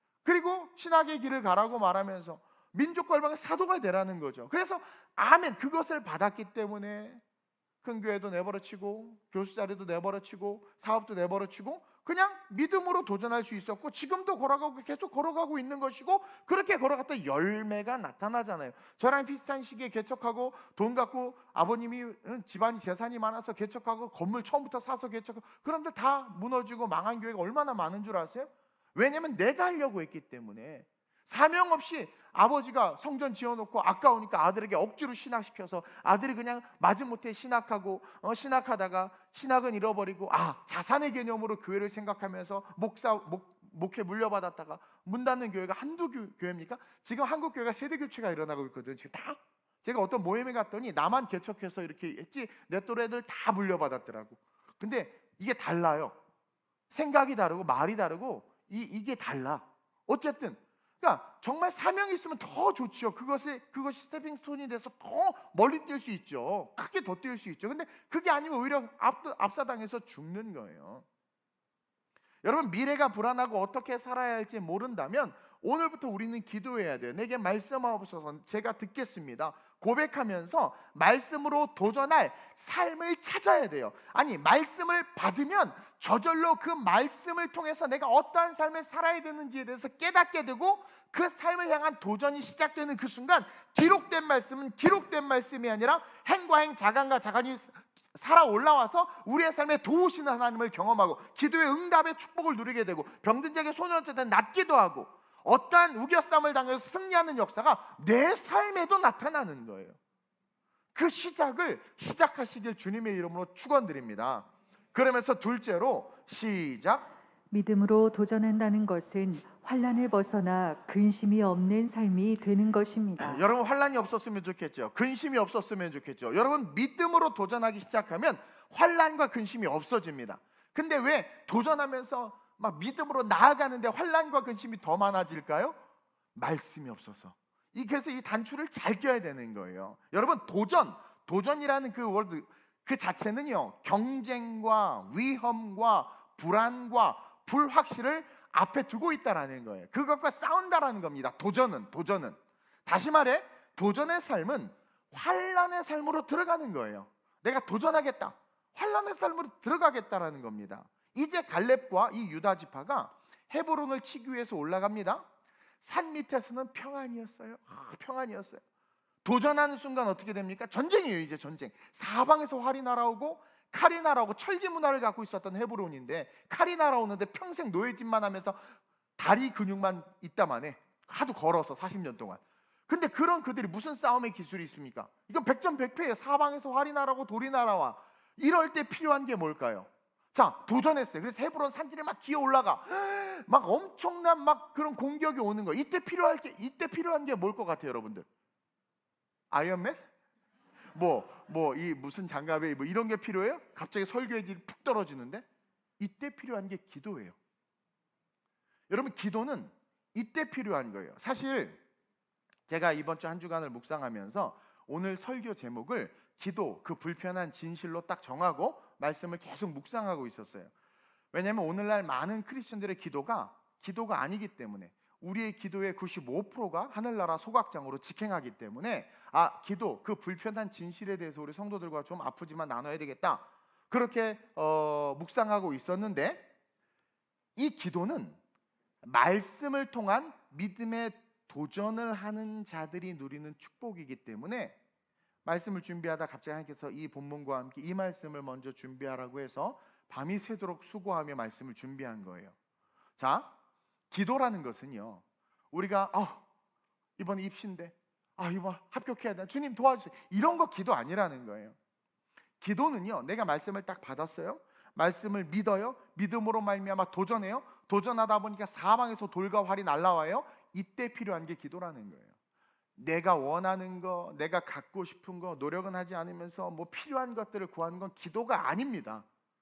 그리고 신학의 길을 가라고 말하면서 민족과 열방의 사도가 되라는 거죠. 그래서 아멘, 그것을 받았기 때문에 큰 교회도 내버려치고 교수 자리도 내버려치고 사업도 내버려치고 그냥 믿음으로 도전할 수 있었고, 지금도 걸어가고 계속 걸어가고 있는 것이고, 그렇게 걸어갔다 열매가 나타나잖아요. 저랑 비슷한 시기에 개척하고 돈 갖고, 아버님이 집안이 재산이 많아서 개척하고 건물 처음부터 사서 개척하고, 그런데 다 무너지고 망한 교회가 얼마나 많은 줄 아세요? 왜냐면 내가 하려고 했기 때문에. 사명 없이 아버지가 성전 지어놓고 아까우니까 아들에게 억지로 신학시켜서 아들이 그냥 마지못해 신학하고 어, 신학하다가 신학은 잃어버리고, 아, 자산의 개념으로 교회를 생각하면서 목사 목, 목회 물려받았다가 문 닫는 교회가 한두 교, 교회입니까? 지금 한국 교회가 세대 교체가 일어나고 있거든요. 지금 다. 제가 어떤 모임에 갔더니 나만 개척해서 이렇게 했지 내 또래들 다 물려받았더라고. 근데 이게 달라요. 생각이 다르고 말이 다르고 이, 이게 달라. 어쨌든 그러니까 정말 사명이 있으면 더 좋죠. 그것이 그것이 스테핑 스톤이 돼서 더 멀리 뛸 수 있죠. 크게 더 뛸 수 있죠. 근데 그게 아니면 오히려 앞, 압사당해서 죽는 거예요. 여러분, 미래가 불안하고 어떻게 살아야 할지 모른다면 오늘부터 우리는 기도해야 돼요. 내게 말씀하옵소서, 제가 듣겠습니다. 고백하면서 말씀으로 도전할 삶을 찾아야 돼요. 아니, 말씀을 받으면 저절로 그 말씀을 통해서 내가 어떠한 삶을 살아야 되는지에 대해서 깨닫게 되고, 그 삶을 향한 도전이 시작되는 그 순간 기록된 말씀은 기록된 말씀이 아니라 행과 행, 자간과 자간이 살아 올라와서 우리의 삶에 도우시는 하나님을 경험하고 기도의 응답의 축복을 누리게 되고 병든 자에게 손을 얹을 때 낫기도 하고 어떠한 우겨싸움을 당해서 승리하는 역사가 내 삶에도 나타나는 거예요. 그 시작을 시작하시길 주님의 이름으로 축원드립니다. 그러면서 둘째로 시작. 믿음으로 도전한다는 것은 환난을 벗어나 근심이 없는 삶이 되는 것입니다. 여러분 환난이 없었으면 좋겠죠. 근심이 없었으면 좋겠죠. 여러분 믿음으로 도전하기 시작하면 환난과 근심이 없어집니다. 근데 왜 도전하면서 막 믿음으로 나아가는데 환난과 근심이 더 많아질까요? 말씀이 없어서. 이 그래서 이 단추를 잘 껴야 되는 거예요. 여러분 도전, 도전이라는 그 월드 그 자체는요 경쟁과 위험과 불안과 불확실을 앞에 두고 있다라는 거예요. 그것과 싸운다라는 겁니다. 도전은 도전은 다시 말해 도전의 삶은 환난의 삶으로 들어가는 거예요. 내가 도전하겠다, 환난의 삶으로 들어가겠다라는 겁니다. 이제 갈렙과 이 유다 지파가 헤브론을 치기 위해서 올라갑니다. 산 밑에서는 평안이었어요. 아, 평안이었어요. 도전하는 순간 어떻게 됩니까? 전쟁이에요. 이제 전쟁. 사방에서 활이 날아오고 칼이 날아오고 철기 문화를 갖고 있었던 헤브론인데 칼이 날아오는데 평생 노예짓만 하면서 다리 근육만 있다만 해. 하도 걸어서 사십 년 동안. 근데 그런 그들이 무슨 싸움의 기술이 있습니까? 이건 백전백패예요. 사방에서 활이 날아오고 돌이 날아와. 이럴 때 필요한 게 뭘까요? 자, 도전했어요. 그래서 헤브론 산지를 막 기어 올라가. 막 엄청난 막 그런 공격이 오는 거. 이때 필요할 게 이때 필요한 게 뭘 것 같아요, 여러분들? 아이언맨? 뭐 뭐 이 무슨 장갑에 뭐 이런 게 필요해요? 갑자기 설교의 질이 푹 떨어지는데 이때 필요한 게 기도예요. 여러분 기도는 이때 필요한 거예요. 사실 제가 이번 주 한 주간을 묵상하면서 오늘 설교 제목을 기도, 그 불편한 진실로 딱 정하고 말씀을 계속 묵상하고 있었어요. 왜냐하면 오늘날 많은 크리스천들의 기도가 기도가 아니기 때문에 우리의 기도의 구십오 퍼센트가 하늘나라 소각장으로 직행하기 때문에 아 기도, 그 불편한 진실에 대해서 우리 성도들과 좀 아프지만 나눠야 되겠다 그렇게 어, 묵상하고 있었는데 이 기도는 말씀을 통한 믿음의 도전을 하는 자들이 누리는 축복이기 때문에 말씀을 준비하다 갑자기 하나님께서 이 본문과 함께 이 말씀을 먼저 준비하라고 해서 밤이 새도록 수고하며 말씀을 준비한 거예요. 자, 기도라는 것은요 우리가 아, 이번 입시인데 아 이번 합격해야 돼 주님 도와주세요 이런 거 기도 아니라는 거예요. 기도는요 내가 말씀을 딱 받았어요. 말씀을 믿어요. 믿음으로 말미암아 도전해요. 도전하다 보니까 사방에서 돌과 활이 날라와요. 이때 필요한 게 기도라는 거예요. 내가 원하는 거, 내가 갖고 싶은 거 노력은 하지 않으면서 뭐 필요한 것들을 구하는 건 기도가 아닙니다.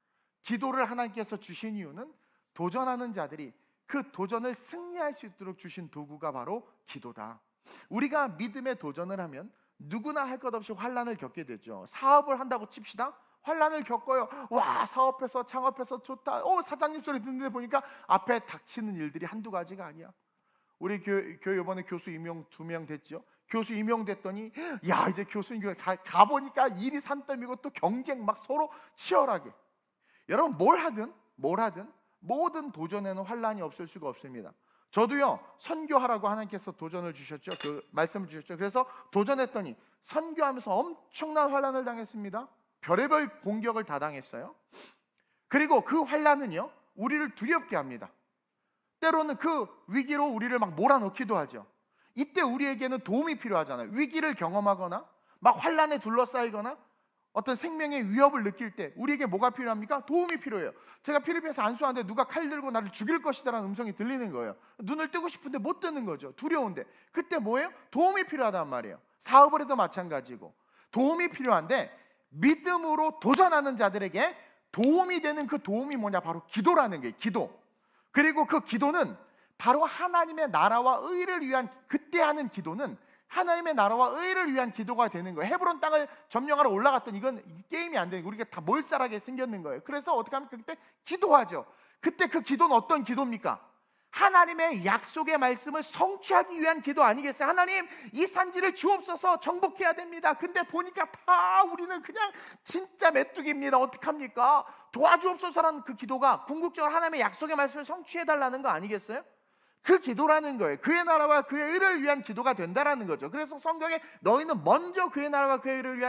기도를 하나님께서 주신 이유는 도전하는 자들이 그 도전을 승리할 수 있도록 주신 도구가 바로 기도다. 우리가 믿음의 도전을 하면 누구나 할 것 없이 환난을 겪게 되죠. 사업을 한다고 칩시다. 환난을 겪어요. 와 사업해서 창업해서 좋다. 오 사장님 소리 듣는데 보니까 앞에 닥치는 일들이 한두 가지가 아니야. 우리 교회, 교회 이번에 교수 임용 두 명 됐죠. 교수 임용됐더니 야 이제 교수님 교회 가, 가보니까 일이 산더미고 또 경쟁 막 서로 치열하게. 여러분 뭘 하든 뭘 하든 모든 도전에는 환난이 없을 수가 없습니다. 저도요 선교하라고 하나님께서 도전을 주셨죠. 그 말씀을 주셨죠. 그래서 도전했더니 선교하면서 엄청난 환난을 당했습니다. 별의별 공격을 다 당했어요. 그리고 그 환난은요 우리를 두렵게 합니다. 때로는 그 위기로 우리를 막 몰아넣기도 하죠. 이때 우리에게는 도움이 필요하잖아요. 위기를 경험하거나 막 환난에 둘러싸이거나 어떤 생명의 위협을 느낄 때 우리에게 뭐가 필요합니까? 도움이 필요해요. 제가 필리핀에서 안수하는데 누가 칼 들고 나를 죽일 것이다라는 음성이 들리는 거예요. 눈을 뜨고 싶은데 못 뜨는 거죠. 두려운데. 그때 뭐예요? 도움이 필요하단 말이에요. 사업을 해도 마찬가지고 도움이 필요한데 믿음으로 도전하는 자들에게 도움이 되는 그 도움이 뭐냐? 바로 기도라는 게 기도. 그리고 그 기도는 바로 하나님의 나라와 의를 위한 그때 하는 기도는 하나님의 나라와 의를 위한 기도가 되는 거예요. 헤브론 땅을 점령하러 올라갔더니 이건 게임이 안 되는 거예요. 우리가 다 몰살하게 생겼는 거예요. 그래서 어떻게 합니까? 그때 기도하죠. 그때 그 기도는 어떤 기도입니까? 하나님의 약속의 말씀을 성취하기 위한 기도 아니겠어요? 하나님 이 산지를 주옵소서 정복해야 됩니다. 근데 보니까 다 우리는 그냥 진짜 메뚜기입니다. 어떡합니까? 도와주옵소서라는 그 기도가 궁극적으로 하나님의 약속의 말씀을 성취해달라는 거 아니겠어요? 그 기도라는 거예요. 그의 나라와 그의 의를 위한 기도가 된다라는 거죠. 그래서 성경에 너희는 먼저 그의 나라와 그의 의를 위한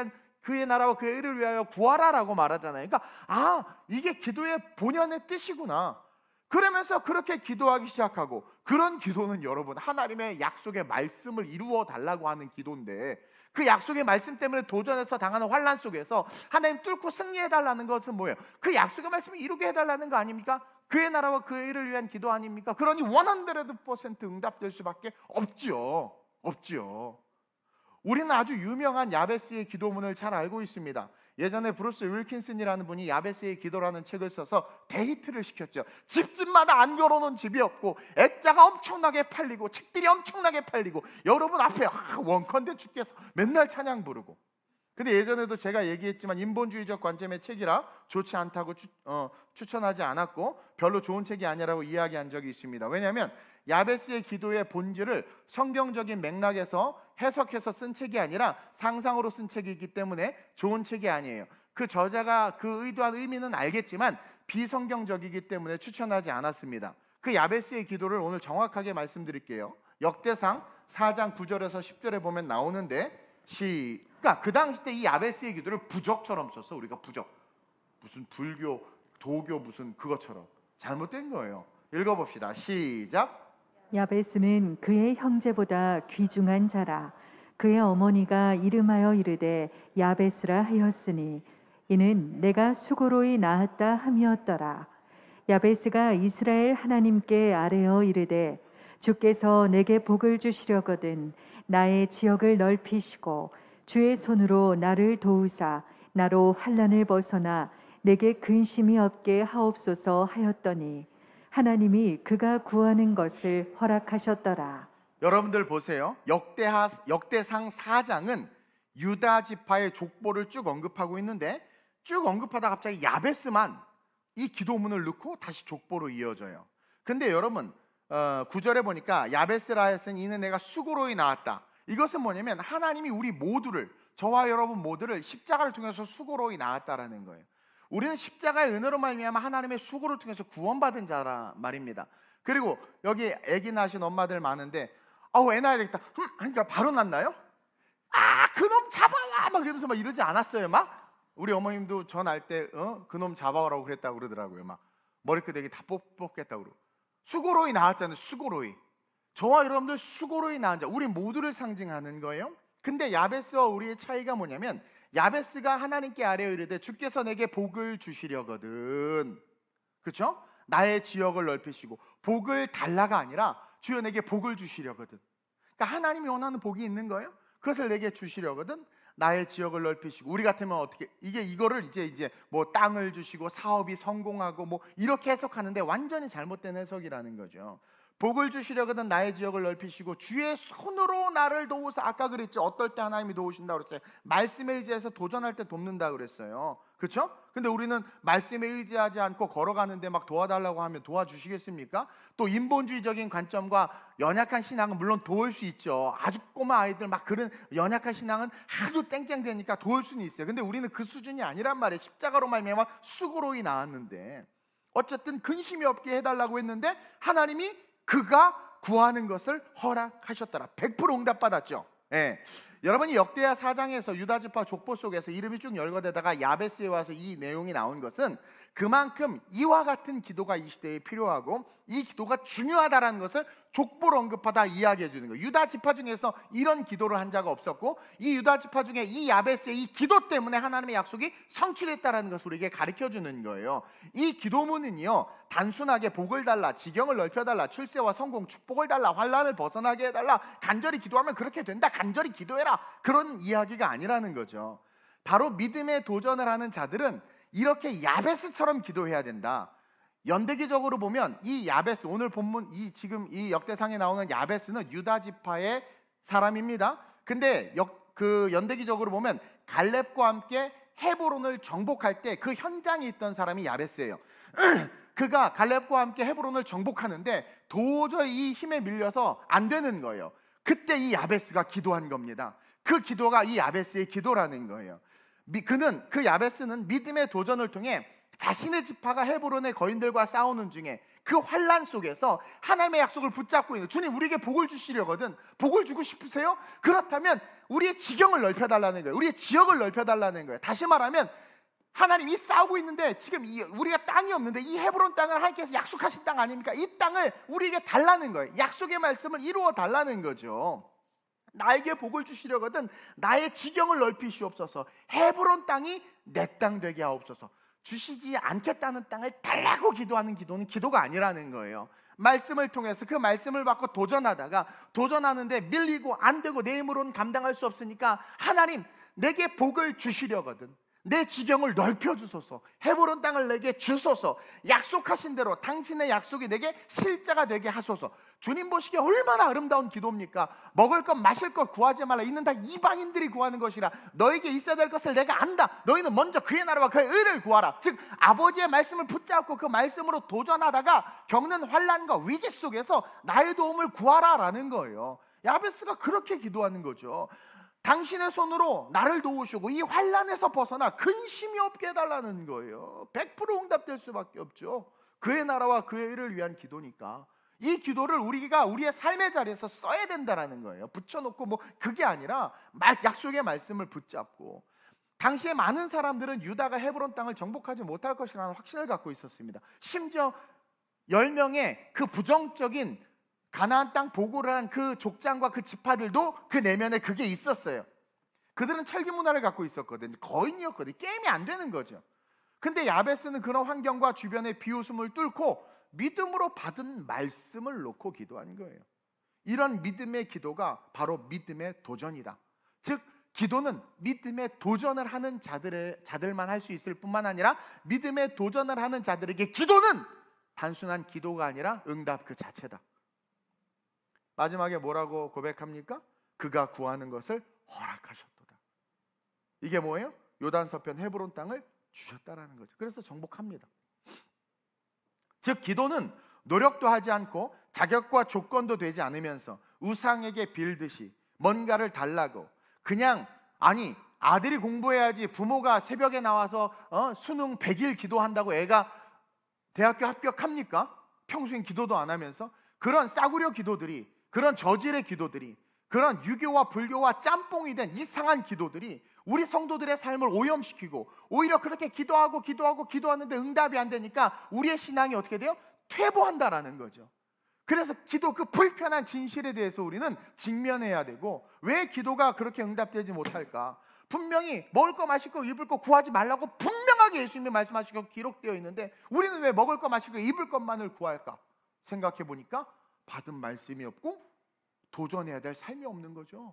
그의 나라와 그의 의를 위하여 구하라라고 말하잖아요. 그러니까 아, 이게 기도의 본연의 뜻이구나. 그러면서 그렇게 기도하기 시작하고, 그런 기도는 여러분 하나님의 약속의 말씀을 이루어 달라고 하는 기도인데, 그 약속의 말씀 때문에 도전해서 당하는 환난 속에서 하나님 뚫고 승리해 달라는 것은 뭐예요? 그 약속의 말씀을 이루게 해달라는 거 아닙니까? 그의 나라와 그의 일을 위한 기도 아닙니까? 그러니 백 퍼센트 응답될 수밖에 없지요. 없지요. 우리는 아주 유명한 야베스의 기도문을 잘 알고 있습니다. 예전에 브루스 윌킨슨이라는 분이 야베스의 기도라는 책을 써서 데이트를 시켰죠. 집집마다 안 걸어놓은 집이 없고, 액자가 엄청나게 팔리고, 책들이 엄청나게 팔리고, 여러분 앞에 아, 원컨대 주께서 맨날 찬양 부르고. 근데 예전에도 제가 얘기했지만 인본주의적 관점의 책이라 좋지 않다고 추, 어, 추천하지 않았고, 별로 좋은 책이 아니라고 이야기한 적이 있습니다. 왜냐하면 야베스의 기도의 본질을 성경적인 맥락에서 해석해서 쓴 책이 아니라 상상으로 쓴 책이기 때문에 좋은 책이 아니에요. 그 저자가 그 의도한 의미는 알겠지만 비성경적이기 때문에 추천하지 않았습니다. 그 야베스의 기도를 오늘 정확하게 말씀드릴게요. 역대상 사 장 구 절에서 십 절에 보면 나오는데, 시, 그러니까 그 당시 때 이 야베스의 기도를 부적처럼 썼어. 우리가 부적, 무슨 불교, 도교 무슨 그것처럼 잘못된 거예요. 읽어봅시다. 시작. 야베스는 그의 형제보다 귀중한 자라. 그의 어머니가 이름하여 이르되 야베스라 하였으니 이는 내가 수고로이 낳았다 함이었더라. 야베스가 이스라엘 하나님께 아뢰어 이르되 주께서 내게 복을 주시려거든 나의 지역을 넓히시고 주의 손으로 나를 도우사 나로 환난을 벗어나 내게 근심이 없게 하옵소서 하였더니 하나님이 그가 구하는 것을 허락하셨더라. 여러분들 보세요. 역대하, 역대상 사 장은 유다 지파의 족보를 쭉 언급하고 있는데, 쭉 언급하다 갑자기 야베스만 이 기도문을 넣고 다시 족보로 이어져요. 근데 여러분 어, 구 절에 보니까 야베스라 하였으니 이는 내가 수고로이 낳았다. 이것은 뭐냐면 하나님이 우리 모두를, 저와 여러분 모두를 십자가를 통해서 수고로이 낳았다라는 거예요. 우리는 십자가의 은혜로 말미암아 하나님의 수고를 통해서 구원받은 자라 말입니다. 그리고 여기 아기 낳으신 엄마들 많은데, 아우 애 낳아야 되겠다 흠 하니까 바로 낳나요? 아 그놈 잡아와 막 이러면서 막 이러지 않았어요. 막 우리 어머님도 저 낳을 때 어? 그놈 잡아오라고 그랬다고 그러더라고요. 막 머리끄댕이 다 뽑, 뽑겠다고 그러고. 수고로이 낳았잖아요. 수고로이. 저와 여러분들 수고로이 낳은 자, 우리 모두를 상징하는 거예요. 근데 야베스와 우리의 차이가 뭐냐면, 야베스가 하나님께 아뢰어 이르되 주께서 내게 복을 주시려거든, 그렇죠? 나의 지역을 넓히시고, 복을 달라가 아니라 주여 내게 복을 주시려거든. 그러니까 하나님이 원하는 복이 있는 거예요. 그것을 내게 주시려거든 나의 지역을 넓히시고. 우리 같으면 어떻게, 이게 이거를 이제 이제 뭐 땅을 주시고 사업이 성공하고 뭐 이렇게 해석하는데 완전히 잘못된 해석이라는 거죠. 복을 주시려거든 나의 지역을 넓히시고 주의 손으로 나를 도우사. 아까 그랬죠. 어떨 때 하나님이 도우신다고 그랬어요. 말씀에 의지해서 도전할 때 돕는다 그랬어요. 그렇죠? 근데 우리는 말씀에 의지하지 않고 걸어가는데 막 도와달라고 하면 도와주시겠습니까? 또 인본주의적인 관점과 연약한 신앙은 물론 도울 수 있죠. 아주 꼬마 아이들 막 그런 연약한 신앙은 하도 땡땡대니까 도울 수는 있어요. 근데 우리는 그 수준이 아니란 말이에요. 십자가로 말미암아 수고로이 나왔는데, 어쨌든 근심이 없게 해달라고 했는데 하나님이 그가 구하는 것을 허락하셨더라. 백 퍼센트 응답받았죠. 예. 여러분이 역대하 사 장에서 유다 지파 족보 속에서 이름이 쭉 열거되다가 야베스에 와서 이 내용이 나온 것은 그만큼 이와 같은 기도가 이 시대에 필요하고 이 기도가 중요하다라는 것을 족보로 언급하다 이야기해 주는 거예요. 유다 지파 중에서 이런 기도를 한 자가 없었고, 이 유다 지파 중에 이 야베스의 이 기도 때문에 하나님의 약속이 성취됐다라는 것을 우리에게 가르쳐 주는 거예요. 이 기도문은요, 단순하게 복을 달라, 지경을 넓혀달라, 출세와 성공, 축복을 달라, 환난을 벗어나게 해달라, 간절히 기도하면 그렇게 된다, 간절히 기도해라, 그런 이야기가 아니라는 거죠. 바로 믿음에 도전을 하는 자들은 이렇게 야베스처럼 기도해야 된다. 연대기적으로 보면 이 야베스, 오늘 본문 이 지금 이 역대상에 나오는 야베스는 유다 지파의 사람입니다. 근데 역, 그 연대기적으로 보면 갈렙과 함께 헤브론을 정복할 때 그 현장에 있던 사람이 야베스예요. 그가 갈렙과 함께 헤브론을 정복하는데 도저히 이 힘에 밀려서 안 되는 거예요. 그때 이 야베스가 기도한 겁니다. 그 기도가 이 야베스의 기도라는 거예요. 그는, 그 야베스는 믿음의 도전을 통해 자신의 지파가 헤브론의 거인들과 싸우는 중에 그 환란 속에서 하나님의 약속을 붙잡고 있는, 주님 우리에게 복을 주시려거든, 복을 주고 싶으세요? 그렇다면 우리의 지경을 넓혀달라는 거예요. 우리의 지역을 넓혀달라는 거예요. 다시 말하면 하나님이 싸우고 있는데 지금 이, 우리가 땅이 없는데 이 헤브론 땅은 하나님께서 약속하신 땅 아닙니까? 이 땅을 우리에게 달라는 거예요. 약속의 말씀을 이루어 달라는 거죠. 나에게 복을 주시려거든 나의 지경을 넓히시옵소서. 헤브론 땅이 내 땅 되게 하옵소서. 주시지 않겠다는 땅을 달라고 기도하는 기도는 기도가 아니라는 거예요. 말씀을 통해서 그 말씀을 받고 도전하다가 도전하는데 밀리고 안 되고 내 힘으로는 감당할 수 없으니까 하나님 내게 복을 주시려거든 내 지경을 넓혀주소서. 헤브론 땅을 내게 주소서. 약속하신 대로 당신의 약속이 내게 실제가 되게 하소서. 주님 보시기에 얼마나 아름다운 기도입니까? 먹을 것 마실 것 구하지 말라. 이는 다 이방인들이 구하는 것이라. 너에게 있어야 될 것을 내가 안다. 너희는 먼저 그의 나라와 그의 의를 구하라. 즉 아버지의 말씀을 붙잡고 그 말씀으로 도전하다가 겪는 환난과 위기 속에서 나의 도움을 구하라라는 거예요. 야베스가 그렇게 기도하는 거죠. 당신의 손으로 나를 도우시고 이 환난에서 벗어나 근심이 없게 해달라는 거예요. 백 퍼센트 응답될 수밖에 없죠. 그의 나라와 그의 일을 위한 기도니까. 이 기도를 우리가 우리의 삶의 자리에서 써야 된다는 거예요. 붙여놓고 뭐 그게 아니라 약속의 말씀을 붙잡고. 당시에 많은 사람들은 유다가 헤브론 땅을 정복하지 못할 것이라는 확신을 갖고 있었습니다. 심지어 열 명의 그 부정적인 가나안 땅 보고를 한 그 족장과 그 지파들도 그 내면에 그게 있었어요. 그들은 철기 문화를 갖고 있었거든요. 거인이었거든요. 게임이 안 되는 거죠. 근데 야베스는 그런 환경과 주변의 비웃음을 뚫고 믿음으로 받은 말씀을 놓고 기도한 거예요. 이런 믿음의 기도가 바로 믿음의 도전이다. 즉 기도는 믿음의 도전을 하는 자들의, 자들만 할 수 있을 뿐만 아니라 믿음의 도전을 하는 자들에게 기도는 단순한 기도가 아니라 응답 그 자체다. 마지막에 뭐라고 고백합니까? 그가 구하는 것을 허락하셨도다. 이게 뭐예요? 요단 서편 헤브론 땅을 주셨다라는 거죠. 그래서 정복합니다. 즉 기도는 노력도 하지 않고 자격과 조건도 되지 않으면서 우상에게 빌듯이 뭔가를 달라고 그냥 아니 아들이 공부해야지 부모가 새벽에 나와서 어, 수능 백 일 기도한다고 애가 대학교 합격합니까? 평소엔 기도도 안 하면서 그런 싸구려 기도들이, 그런 저질의 기도들이, 그런 유교와 불교와 짬뽕이 된 이상한 기도들이 우리 성도들의 삶을 오염시키고 오히려 그렇게 기도하고 기도하고 기도하는데 응답이 안 되니까 우리의 신앙이 어떻게 돼요? 퇴보한다라는 거죠. 그래서 기도 그 불편한 진실에 대해서 우리는 직면해야 되고, 왜 기도가 그렇게 응답되지 못할까? 분명히 먹을 거 마실 거 입을 거 구하지 말라고 분명하게 예수님이 말씀하시고 기록되어 있는데 우리는 왜 먹을 거 마실 거 입을 것만을 구할까? 생각해 보니까 받은 말씀이 없고 도전해야 될 삶이 없는 거죠.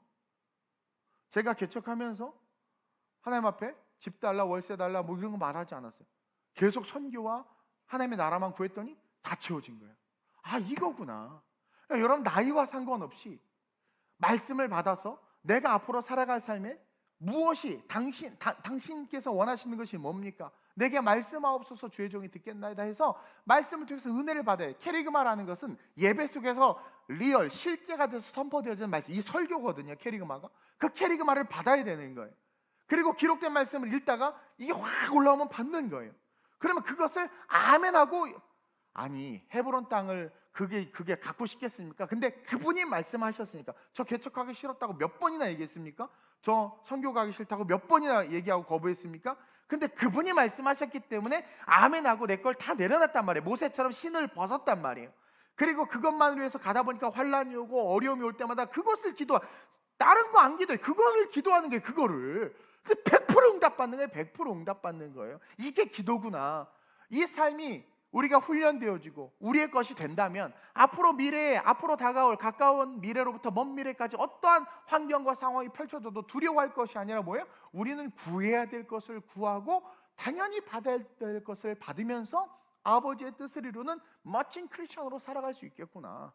제가 개척하면서 하나님 앞에 집 달라 월세 달라 뭐 이런 거 말하지 않았어요. 계속 선교와 하나님의 나라만 구했더니 다 채워진 거예요. 아 이거구나. 그러니까 여러분 나이와 상관없이 말씀을 받아서 내가 앞으로 살아갈 삶에 무엇이 당신, 다, 당신께서 원하시는 것이 뭡니까? 내게 말씀하옵소서 주의 종이 듣겠나이다 해서 말씀을 통해서 은혜를 받아요. 캐리그마라는 것은 예배 속에서 리얼, 실제가 돼서 선포되어지는 말씀, 이 설교거든요. 캐리그마가. 그 캐리그마를 받아야 되는 거예요. 그리고 기록된 말씀을 읽다가 이게 확 올라오면 받는 거예요. 그러면 그것을 아멘하고, 아니 헤브론 땅을 그게 그게 갖고 싶겠습니까? 근데 그분이 말씀하셨으니까. 저 개척하기 싫었다고 몇 번이나 얘기했습니까? 저 선교 가기 싫다고 몇 번이나 얘기하고 거부했습니까? 근데 그분이 말씀하셨기 때문에 아멘하고 내 걸 다 내려놨단 말이에요. 모세처럼 신을 벗었단 말이에요. 그리고 그것만으로 해서 가다 보니까 환란이 오고 어려움이 올 때마다 그것을 기도, 다른 거 안 기도해. 그것을 기도하는 게 그거를 백 퍼센트 응답받는 거예요. 백 퍼센트 응답받는 거예요. 이게 기도구나. 이 삶이 우리가 훈련되어지고 우리의 것이 된다면 앞으로 미래에, 앞으로 다가올 가까운 미래로부터 먼 미래까지 어떠한 환경과 상황이 펼쳐져도 두려워할 것이 아니라 뭐예요? 우리는 구해야 될 것을 구하고 당연히 받아야 될 것을 받으면서 아버지의 뜻을 이루는 멋진 크리스천으로 살아갈 수 있겠구나.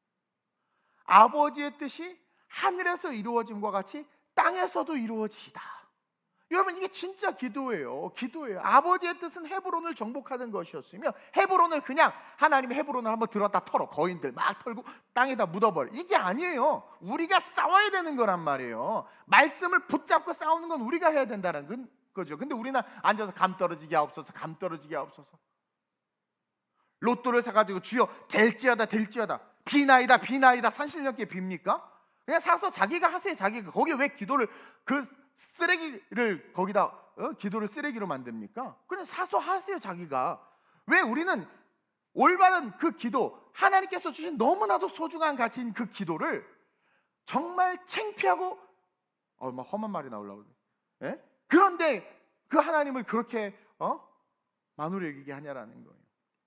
아버지의 뜻이 하늘에서 이루어짐과 같이 땅에서도 이루어지다. 여러분 이게 진짜 기도예요. 기도예요. 아버지의 뜻은 헤브론을 정복하는 것이었으며 헤브론을 그냥 하나님이 헤브론을 한번 들었다 털어, 거인들 막 털고 땅에다 묻어버려, 이게 아니에요. 우리가 싸워야 되는 거란 말이에요. 말씀을 붙잡고 싸우는 건 우리가 해야 된다는 거죠. 근데 우리는 앉아서 감 떨어지게 하옵소서, 감 떨어지게 하옵소서. 로또를 사가지고 주여 될지어다 될지어다, 비나이다 비나이다. 산신령께 빕니까? 그냥 사서 자기가 하세요. 자기가. 거기에 왜 기도를, 그 쓰레기를 거기다 어? 기도를 쓰레기로 만듭니까? 그냥 사서 하세요. 자기가. 왜 우리는 올바른 그 기도, 하나님께서 주신 너무나도 소중한 가치인 그 기도를 정말 창피하고 어, 막 험한 말이 나오려고 그래. 예? 그런데 그 하나님을 그렇게 어? 만으로 여기게 하냐라는 거예요.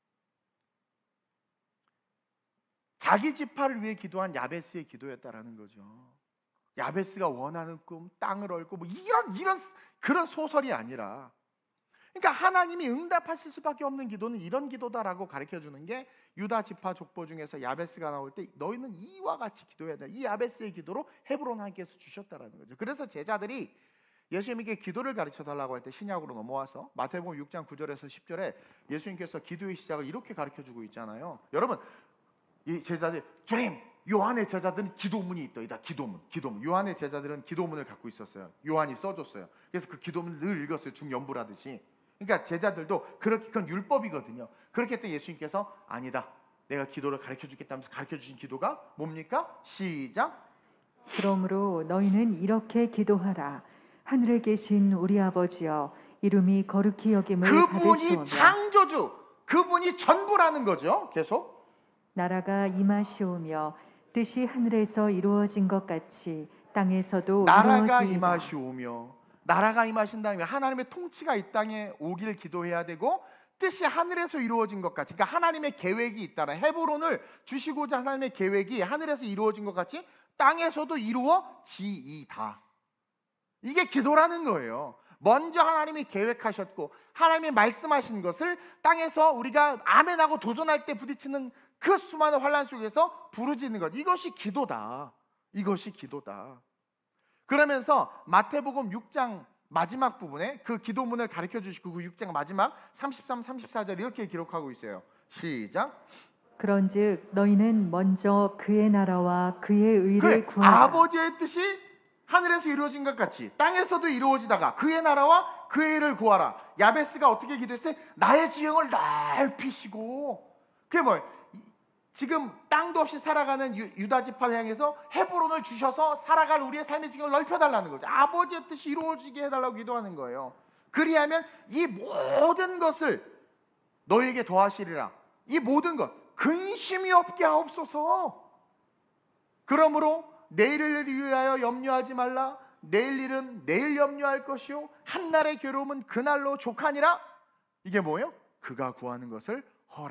자기 지파를 위해 기도한 야베스의 기도였다라는 거죠. 야베스가 원하는 꿈, 땅을 얻고 뭐 이런 이런 그런 소설이 아니라, 그러니까 하나님이 응답하실 수밖에 없는 기도는 이런 기도다라고 가르쳐 주는 게, 유다 지파 족보 중에서 야베스가 나올 때 너희는 이와 같이 기도해야 돼. 이 야베스의 기도로 헤브론 하나님께서 주셨다라는 거죠. 그래서 제자들이 예수님에게 기도를 가르쳐 달라고 할 때 신약으로 넘어와서 마태복음 육 장 구 절에서 십 절에 예수님께서 기도의 시작을 이렇게 가르쳐 주고 있잖아요. 여러분, 이 제자들, 주님, 요한의 제자들은 기도문이 있더이다. 기도문, 기도문. 요한의 제자들은 기도문을 갖고 있었어요. 요한이 써줬어요. 그래서 그 기도문을 늘 읽었어요. 중연부라듯이. 그러니까 제자들도 그렇게, 그건 율법이거든요. 그렇게 했더니 예수님께서 아니다, 내가 기도를 가르쳐 주겠다면서 가르쳐 주신 기도가 뭡니까? 시작. 그러므로 너희는 이렇게 기도하라. 하늘에 계신 우리 아버지여, 이름이 거룩히 여김을 그분이 받으시오며 창조주, 그분이 전부라는 거죠. 계속 나라가 임하시오며 뜻이 하늘에서 이루어진 것 같이 땅에서도 나라가 이루어지이다. 임하시오며, 나라가 임하신다면 하나님의 통치가 이 땅에 오기를 기도해야 되고, 뜻이 하늘에서 이루어진 것 같이, 그러니까 하나님의 계획이 있다는, 헤브론을 주시고자 하나님의 계획이 하늘에서 이루어진 것 같이 땅에서도 이루어지이다. 이게 기도라는 거예요. 먼저 하나님이 계획하셨고 하나님이 말씀하신 것을 땅에서 우리가 아멘하고 도전할 때 부딪히는 그 수많은 환난 속에서 부르짖는 것, 이것이 기도다. 이것이 기도다. 그러면서 마태복음 육 장 마지막 부분에 그 기도문을 가르쳐 주시고, 그 육 장 마지막 삼십삼, 삼십사 절 이렇게 기록하고 있어요. 시작. 그런즉 너희는 먼저 그의 나라와 그의 의를 그래, 구하라. 아버지의 뜻이 하늘에서 이루어진 것 같이 땅에서도 이루어지다가 그의 나라와 그의 의를 구하라. 야베스가 어떻게 기도했어요? 나의 지형을 넓히시고. 그게 뭐예요? 지금 땅도 없이 살아가는 유, 유다 지파를 향해서 헤브론을 주셔서 살아갈 우리의 삶의 지경을 넓혀달라는 거죠. 아버지의 뜻이 이루어지게 해달라고 기도하는 거예요. 그리하면 이 모든 것을 너희에게 더하시리라. 이 모든 것 근심이 없게 하옵소서. 그러므로 내일을 위하여 염려하지 말라. 내일 일은 내일 염려할 것이요 한날의 괴로움은 그날로 족하니라. 이게 뭐예요? 그가 구하는 것을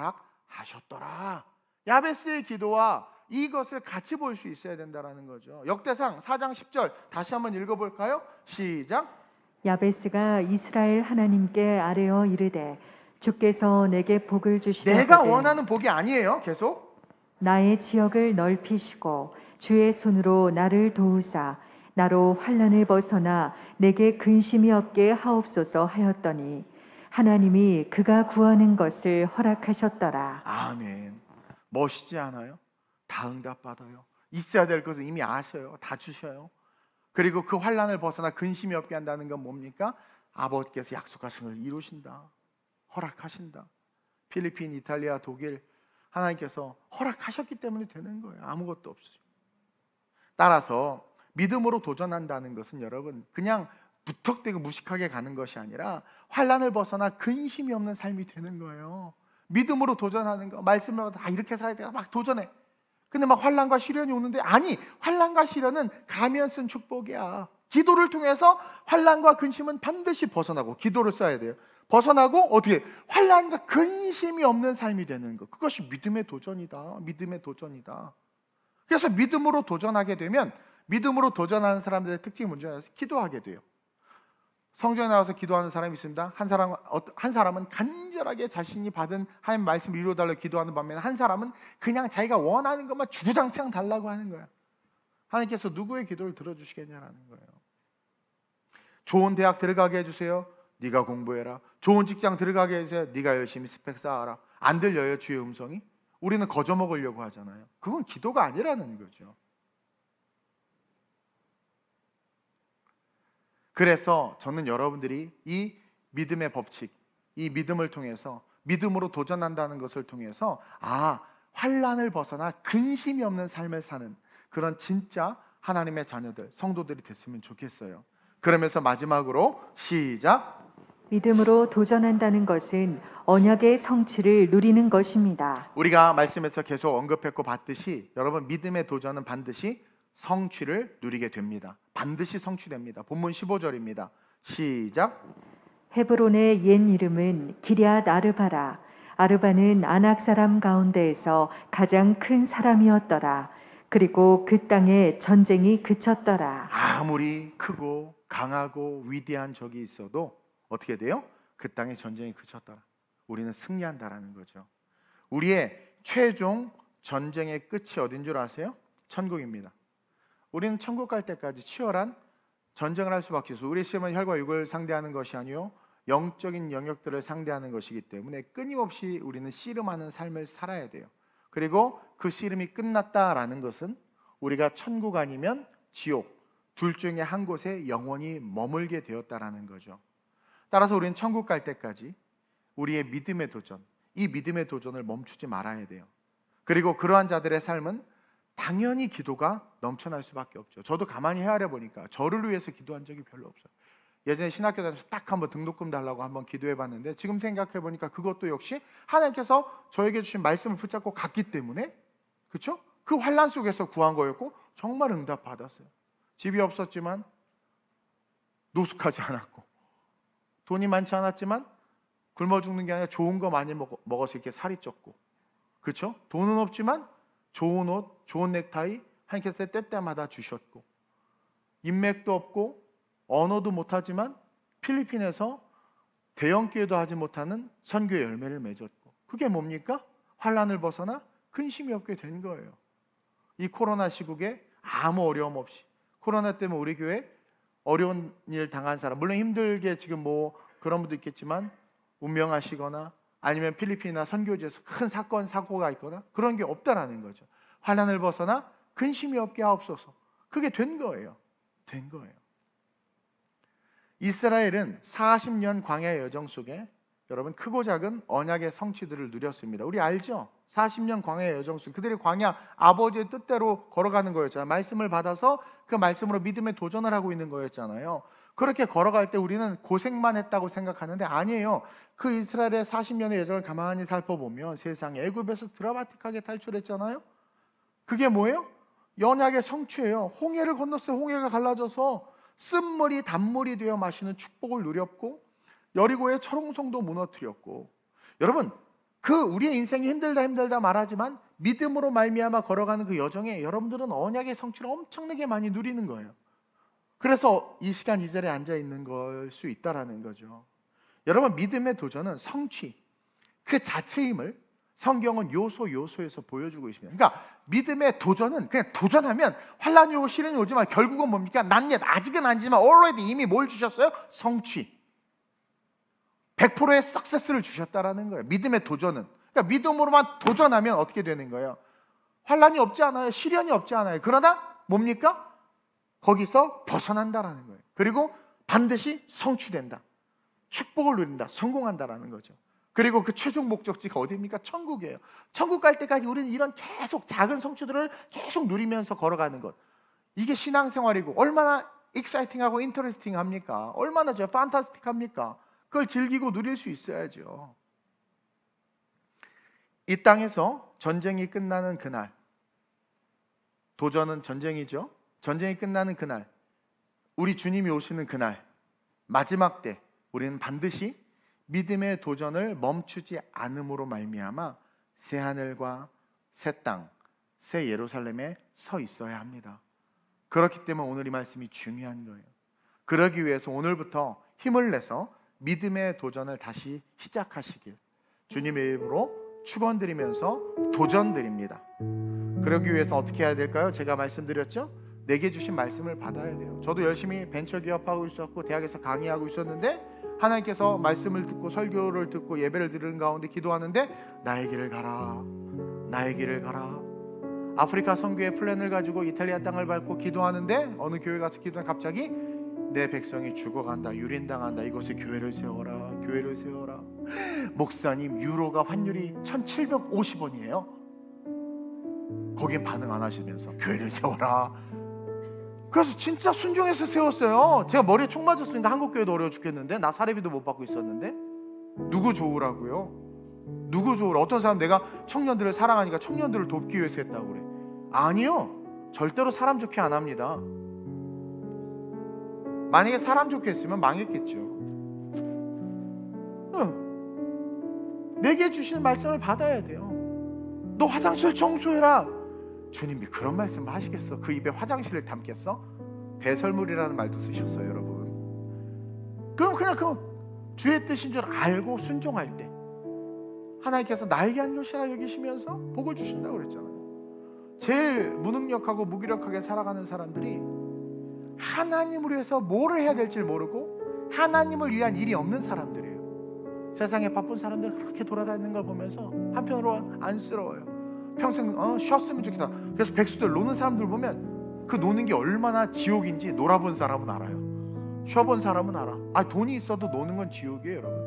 허락하셨더라. 야베스의 기도와 이것을 같이 볼 수 있어야 된다는 거죠. 역대상 사 장 십 절 다시 한번 읽어볼까요? 시작. 야베스가 이스라엘 하나님께 아뢰어 이르되 주께서 내게 복을 주시되 내가 원하는 복이 아니에요. 계속 나의 지역을 넓히시고 주의 손으로 나를 도우사 나로 환난을 벗어나 내게 근심이 없게 하옵소서 하였더니 하나님이 그가 구하는 것을 허락하셨더라. 아멘. 멋있지 않아요? 다 응답받아요. 있어야 될 것은 이미 아셔요. 다 주셔요. 그리고 그 환난을 벗어나 근심이 없게 한다는 건 뭡니까? 아버지께서 약속하신 걸 이루신다. 허락하신다. 필리핀, 이탈리아, 독일 하나님께서 허락하셨기 때문에 되는 거예요. 아무것도 없어요. 따라서 믿음으로 도전한다는 것은 여러분 그냥 무턱대고 무식하게 가는 것이 아니라 환난을 벗어나 근심이 없는 삶이 되는 거예요. 믿음으로 도전하는 거, 말씀을 다 이렇게 살아야 돼. 막 도전해. 근데 막 환난과 시련이 오는데, 아니, 환난과 시련은 가면 쓴 축복이야. 기도를 통해서 환난과 근심은 반드시 벗어나고, 기도를 써야 돼요. 벗어나고 어떻게 환난과 근심이 없는 삶이 되는 거, 그것이 믿음의 도전이다. 믿음의 도전이다. 그래서 믿음으로 도전하게 되면, 믿음으로 도전하는 사람들의 특징이 뭔지 알아서 기도하게 돼요. 성전에 나와서 기도하는 사람이 있습니다. 한 사람 한 사람은 간절하게 자신이 받은 하나님 말씀을 이루어달라고 기도하는 반면에, 한 사람은 그냥 자기가 원하는 것만 주구장창 달라고 하는 거야. 하나님께서 누구의 기도를 들어주시겠냐라는 거예요. 좋은 대학 들어가게 해주세요. 네가 공부해라. 좋은 직장 들어가게 해주세요. 네가 열심히 스펙 쌓아라. 안 들려요, 주의 음성이? 우리는 거저 먹으려고 하잖아요. 그건 기도가 아니라는 거죠. 그래서 저는 여러분들이 이 믿음의 법칙, 이 믿음을 통해서, 믿음으로 도전한다는 것을 통해서 아, 환난을 벗어나 근심이 없는 삶을 사는 그런 진짜 하나님의 자녀들, 성도들이 됐으면 좋겠어요. 그러면서 마지막으로 시작. 믿음으로 도전한다는 것은 언약의 성취를 누리는 것입니다. 우리가 말씀에서 계속 언급했고 봤듯이 여러분, 믿음의 도전은 반드시 성취를 누리게 됩니다. 반드시 성취됩니다. 본문 십오 절입니다. 시작. 헤브론의 옛 이름은 기럇 아르바라. 아르바는 아낙 사람 가운데에서 가장 큰 사람이었더라. 그리고 그 땅에 전쟁이 그쳤더라. 아무리 크고 강하고 위대한 적이 있어도 어떻게 돼요? 그 땅에 전쟁이 그쳤더라. 우리는 승리한다라는 거죠. 우리의 최종 전쟁의 끝이 어딘 줄 아세요? 천국입니다. 우리는 천국 갈 때까지 치열한 전쟁을 할 수밖에 없어요. 우리의 시험은 혈과 육을 상대하는 것이 아니요 영적인 영역들을 상대하는 것이기 때문에 끊임없이 우리는 씨름하는 삶을 살아야 돼요. 그리고 그 씨름이 끝났다라는 것은 우리가 천국 아니면 지옥 둘 중에 한 곳에 영원히 머물게 되었다라는 거죠. 따라서 우리는 천국 갈 때까지 우리의 믿음의 도전, 이 믿음의 도전을 멈추지 말아야 돼요. 그리고 그러한 자들의 삶은 당연히 기도가 넘쳐날 수밖에 없죠. 저도 가만히 헤아려 보니까 저를 위해서 기도한 적이 별로 없어요. 예전에 신학교 다니면서 딱 한번 등록금 달라고 한번 기도해 봤는데 지금 생각해 보니까 그것도 역시 하나님께서 저에게 주신 말씀을 붙잡고 갔기 때문에, 그렇죠? 그 환난 속에서 구한 거였고 정말 응답 받았어요. 집이 없었지만 노숙하지 않았고, 돈이 많지 않았지만 굶어 죽는 게 아니라 좋은 거 많이 먹, 먹어서 이렇게 살이 쪘고, 그렇죠? 돈은 없지만 좋은 옷, 좋은 넥타이 하나님께서 때때마다 주셨고, 인맥도 없고 언어도 못하지만 필리핀에서 대형교회도 하지 못하는 선교의 열매를 맺었고, 그게 뭡니까? 환난을 벗어나 근심이 없게 된 거예요. 이 코로나 시국에 아무 어려움 없이, 코로나 때문에 우리 교회 어려운 일 당한 사람, 물론 힘들게 지금 뭐 그런 분도 있겠지만 운명하시거나 아니면 필리핀이나 선교지에서 큰 사건 사고가 있거나 그런 게 없다라는 거죠. 환난을 벗어나 근심이 없게 하옵소서. 그게 된 거예요. 된 거예요. 이스라엘은 사십 년 광야의 여정 속에 여러분 크고 작은 언약의 성취들을 누렸습니다. 우리 알죠? 사십 년 광야의 여정 속 그들이 광야 아버지의 뜻대로 걸어가는 거였잖아요. 말씀을 받아서 그 말씀으로 믿음에 도전을 하고 있는 거였잖아요. 그렇게 걸어갈 때 우리는 고생만 했다고 생각하는데 아니에요. 그 이스라엘의 사십 년의 여정을 가만히 살펴보면 세상에 애굽에서 드라마틱하게 탈출했잖아요. 그게 뭐예요? 언약의 성취예요. 홍해를 건넜어요. 홍해가 갈라져서 쓴물이 단물이 되어 마시는 축복을 누렸고, 여리고의 철옹성도 무너뜨렸고, 여러분 그 우리의 인생이 힘들다 힘들다 말하지만 믿음으로 말미암아 걸어가는 그 여정에 여러분들은 언약의 성취를 엄청나게 많이 누리는 거예요. 그래서 이 시간 이 자리에 앉아 있는 걸 수 있다라는 거죠. 여러분, 믿음의 도전은 성취 그 자체임을 성경은 요소 요소에서 보여주고 있습니다. 그러니까 믿음의 도전은 그냥 도전하면 환난이 오고 시련이 오지만 결국은 뭡니까? Not yet, 아직은 아니지만 already 이미 뭘 주셨어요? 성취, 백 퍼센트의 석세스를 주셨다라는 거예요. 믿음의 도전은. 그러니까 믿음으로만 도전하면 어떻게 되는 거예요? 환난이 없지 않아요. 시련이 없지 않아요. 그러나 뭡니까? 거기서 벗어난다라는 거예요. 그리고 반드시 성취된다. 축복을 누린다. 성공한다라는 거죠. 그리고 그 최종 목적지가 어디입니까? 천국이에요. 천국 갈 때까지 우리는 이런 계속 작은 성취들을 계속 누리면서 걸어가는 것, 이게 신앙생활이고 얼마나 익사이팅하고 인터레스팅합니까? 얼마나 저 판타스틱합니까? 그걸 즐기고 누릴 수 있어야죠. 이 땅에서 전쟁이 끝나는 그날, 도전은 전쟁이죠. 전쟁이 끝나는 그날, 우리 주님이 오시는 그날, 마지막 때 우리는 반드시 믿음의 도전을 멈추지 않음으로 말미암아 새 하늘과 새 땅, 새 예루살렘에 서 있어야 합니다. 그렇기 때문에 오늘 이 말씀이 중요한 거예요. 그러기 위해서 오늘부터 힘을 내서 믿음의 도전을 다시 시작하시길 주님의 이름으로 축원드리면서 도전드립니다. 그러기 위해서 어떻게 해야 될까요? 제가 말씀드렸죠? 내게 주신 말씀을 받아야 돼요. 저도 열심히 벤처기업하고 있었고 대학에서 강의하고 있었는데 하나님께서 말씀을 듣고 설교를 듣고 예배를 드리는 가운데 기도하는데 나의 길을 가라, 나의 길을 가라. 아프리카 선교의 플랜을 가지고 이탈리아 땅을 밟고 기도하는데 어느 교회 가서 기도하면 갑자기 내 백성이 죽어간다, 유린당한다, 이곳에 교회를 세워라, 교회를 세워라. 목사님, 유로가 환율이 천칠백오십 원이에요 거긴 반응 안 하시면서 교회를 세워라. 그래서 진짜 순종해서 세웠어요. 제가 머리에 총 맞았으니까 한국교회도 어려워 죽겠는데, 나 사례비도 못 받고 있었는데. 누구 좋으라고요? 누구 좋으라? 어떤 사람 내가 청년들을 사랑하니까 청년들을 돕기 위해서 했다고 그래. 아니요, 절대로 사람 좋게 안 합니다. 만약에 사람 좋게 했으면 망했겠죠. 응. 내게 주신 말씀을 받아야 돼요. 너 화장실 청소해라. 주님이 그런 말씀을 하시겠어? 그 입에 화장실을 담겠어? 배설물이라는 말도 쓰셨어요, 여러분. 그럼 그냥 그 주의 뜻인 줄 알고 순종할 때 하나님께서 나에게 한 것이라 여기시면서 복을 주신다고 그랬잖아요. 제일 무능력하고 무기력하게 살아가는 사람들이 하나님을 위해서 뭘 해야 될지 모르고 하나님을 위한 일이 없는 사람들이에요. 세상에 바쁜 사람들 그렇게 돌아다니는 걸 보면서 한편으로 안쓰러워요. 평생 어, 쉬었으면 좋겠다. 그래서 백수들 노는 사람들 보면 그 노는 게 얼마나 지옥인지 놀아본 사람은 알아요. 쉬어본 사람은 알아. 아, 돈이 있어도 노는 건 지옥이에요, 여러분.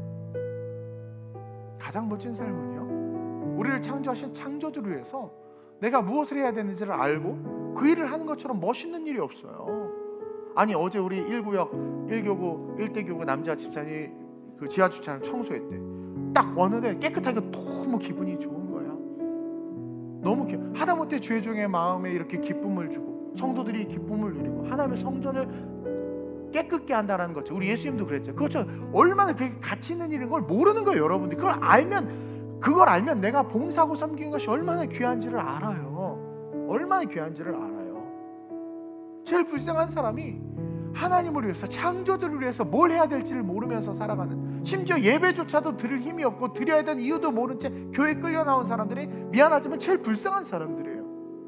가장 멋진 삶은요, 우리를 창조하신 창조주를 위해서 내가 무엇을 해야 되는지를 알고 그 일을 하는 것처럼 멋있는 일이 없어요. 아니, 어제 우리 일 구역 일 교구 일대교구 남자 집사님이 그 지하 주차장 청소했대. 딱 왔는데 깨끗하게 너무 기분이 좋은 거야. 너무 기... 하다못해 주의 종의 마음에 이렇게 기쁨을 주고 성도들이 기쁨을 누리고 하나님의 성전을 깨끗게 한다는 거죠. 우리 예수님도 그랬죠. 그렇죠. 얼마나 그게 가치 있는 일인 걸 모르는 거예요, 여러분들. 그걸 알면 그걸 알면 내가 봉사하고 섬기는 것이 얼마나 귀한지를 알아요. 얼마나 귀한지를 알아요. 제일 불쌍한 사람이 하나님을 위해서, 창조주를 위해서 뭘 해야 될지를 모르면서 살아가는, 심지어 예배조차도 드릴 힘이 없고 드려야 되는 이유도 모른 채 교회 끌려 나온 사람들이 미안하지만 제일 불쌍한 사람들이에요.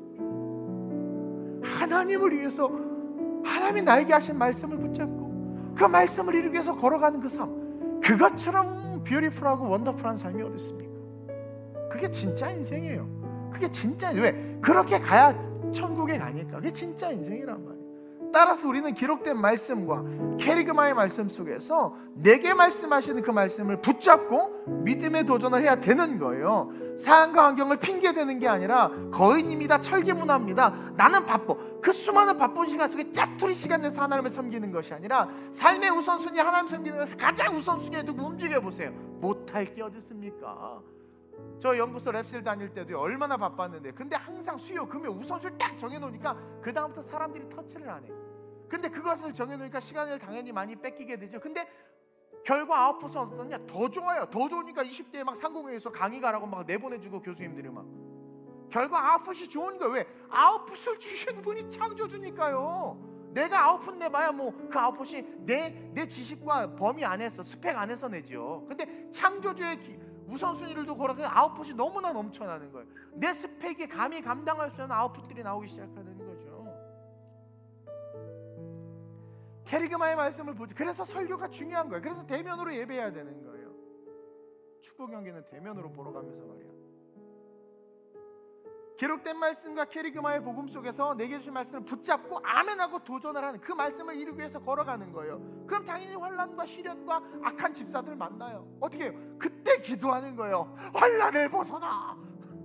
하나님을 위해서 하나님이 나에게 하신 말씀을 붙잡고 그 말씀을 이루기 위해서 걸어가는 그 삶, 그것처럼 뷰티풀하고 원더풀한 삶이 어디 있습니까? 그게 진짜 인생이에요. 그게 진짜, 왜? 그렇게 가야 천국에 가니까. 그게 진짜 인생이란 말이에요. 따라서 우리는 기록된 말씀과 캐리그마의 말씀 속에서 내게 말씀하시는 그 말씀을 붙잡고 믿음의 도전을 해야 되는 거예요. 상황과 환경을 핑계대는 게 아니라 거인입니다, 철기문화입니다, 나는 바빠, 그 수많은 바쁜 시간 속에 짜투리 시간 내서 하나님을 섬기는 것이 아니라 삶의 우선순위 하나님 섬기는 것을 가장 우선순위에 두고 움직여보세요. 못할 게 어디 있습니까? 저 연구소 랩실 다닐 때도 얼마나 바빴는데, 근데 항상 수요 금요 우선순위를 딱 정해놓으니까 그 다음부터 사람들이 터치를 안 해요. 근데 그것을 정해놓으니까 시간을 당연히 많이 뺏기게 되죠. 근데 결과 아웃풋은 어떠냐? 더 좋아요. 더 좋으니까 이십 대에 막 상공회의에서 강의 가라고 막 내보내주고 교수님들이 막. 결과 아웃풋이 좋은 거예요. 왜? 아웃풋을 주신 분이 창조주니까요. 내가 아웃풋 내봐야 뭐 그 아웃풋이 내, 내 지식과 범위 안에서, 스펙 안에서 내죠. 근데 창조주의 기, 우선순위를 두고 걸어가면 아웃풋이 너무나 넘쳐나는 거예요. 내 스펙이 감히 감당할 수 있는 아웃풋들이 나오기 시작하는 거죠. 캐리그마의 말씀을 보지. 그래서 설교가 중요한 거예요. 그래서 대면으로 예배해야 되는 거예요. 축구 경기는 대면으로 보러 가면서 말이야. 기록된 말씀과 캐리그마의 복음 속에서 내게 주신 말씀을 붙잡고 아멘하고 도전을 하는, 그 말씀을 이루기 위해서 걸어가는 거예요. 그럼 당연히 환난과 시련과 악한 집사들 만나요. 어떻게 해요? 그때 기도하는 거예요. 환난을 벗어나,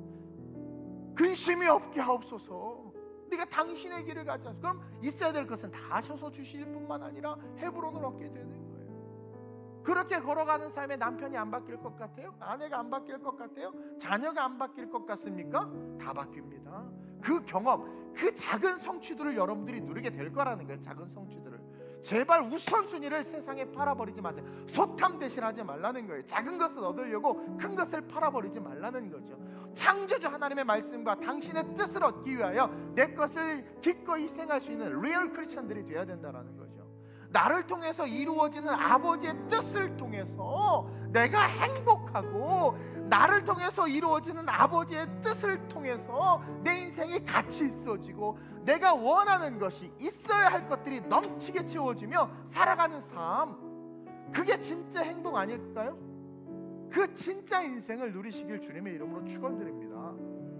근심이 없게 하옵소서. 네가 당신의 길을 가자. 그럼 있어야 될 것은 다 하셔서 주실 뿐만 아니라 헤브론을 얻게 되는 거예요. 그렇게 걸어가는 삶에 남편이 안 바뀔 것 같아요? 아내가 안 바뀔 것 같아요? 자녀가 안 바뀔 것 같습니까? 다 바뀝니다. 그 경험, 그 작은 성취들을 여러분들이 누리게 될 거라는 거예요. 작은 성취들을. 제발 우선순위를 세상에 팔아버리지 마세요. 소탐 대신하지 말라는 거예요. 작은 것을 얻으려고 큰 것을 팔아버리지 말라는 거죠. 창조주 하나님의 말씀과 당신의 뜻을 얻기 위하여 내 것을 기꺼이 희생할 수 있는 리얼 크리스천들이 되어야 된다는 거죠. 나를 통해서 이루어지는 아버지의 뜻을 통해서 내가 행복하고, 나를 통해서 이루어지는 아버지의 뜻을 통해서 내 인생이 가치 있어지고, 내가 원하는 것이, 있어야 할 것들이 넘치게 채워지며 살아가는 삶, 그게 진짜 행복 아닐까요? 그 진짜 인생을 누리시길 주님의 이름으로 축원드립니다.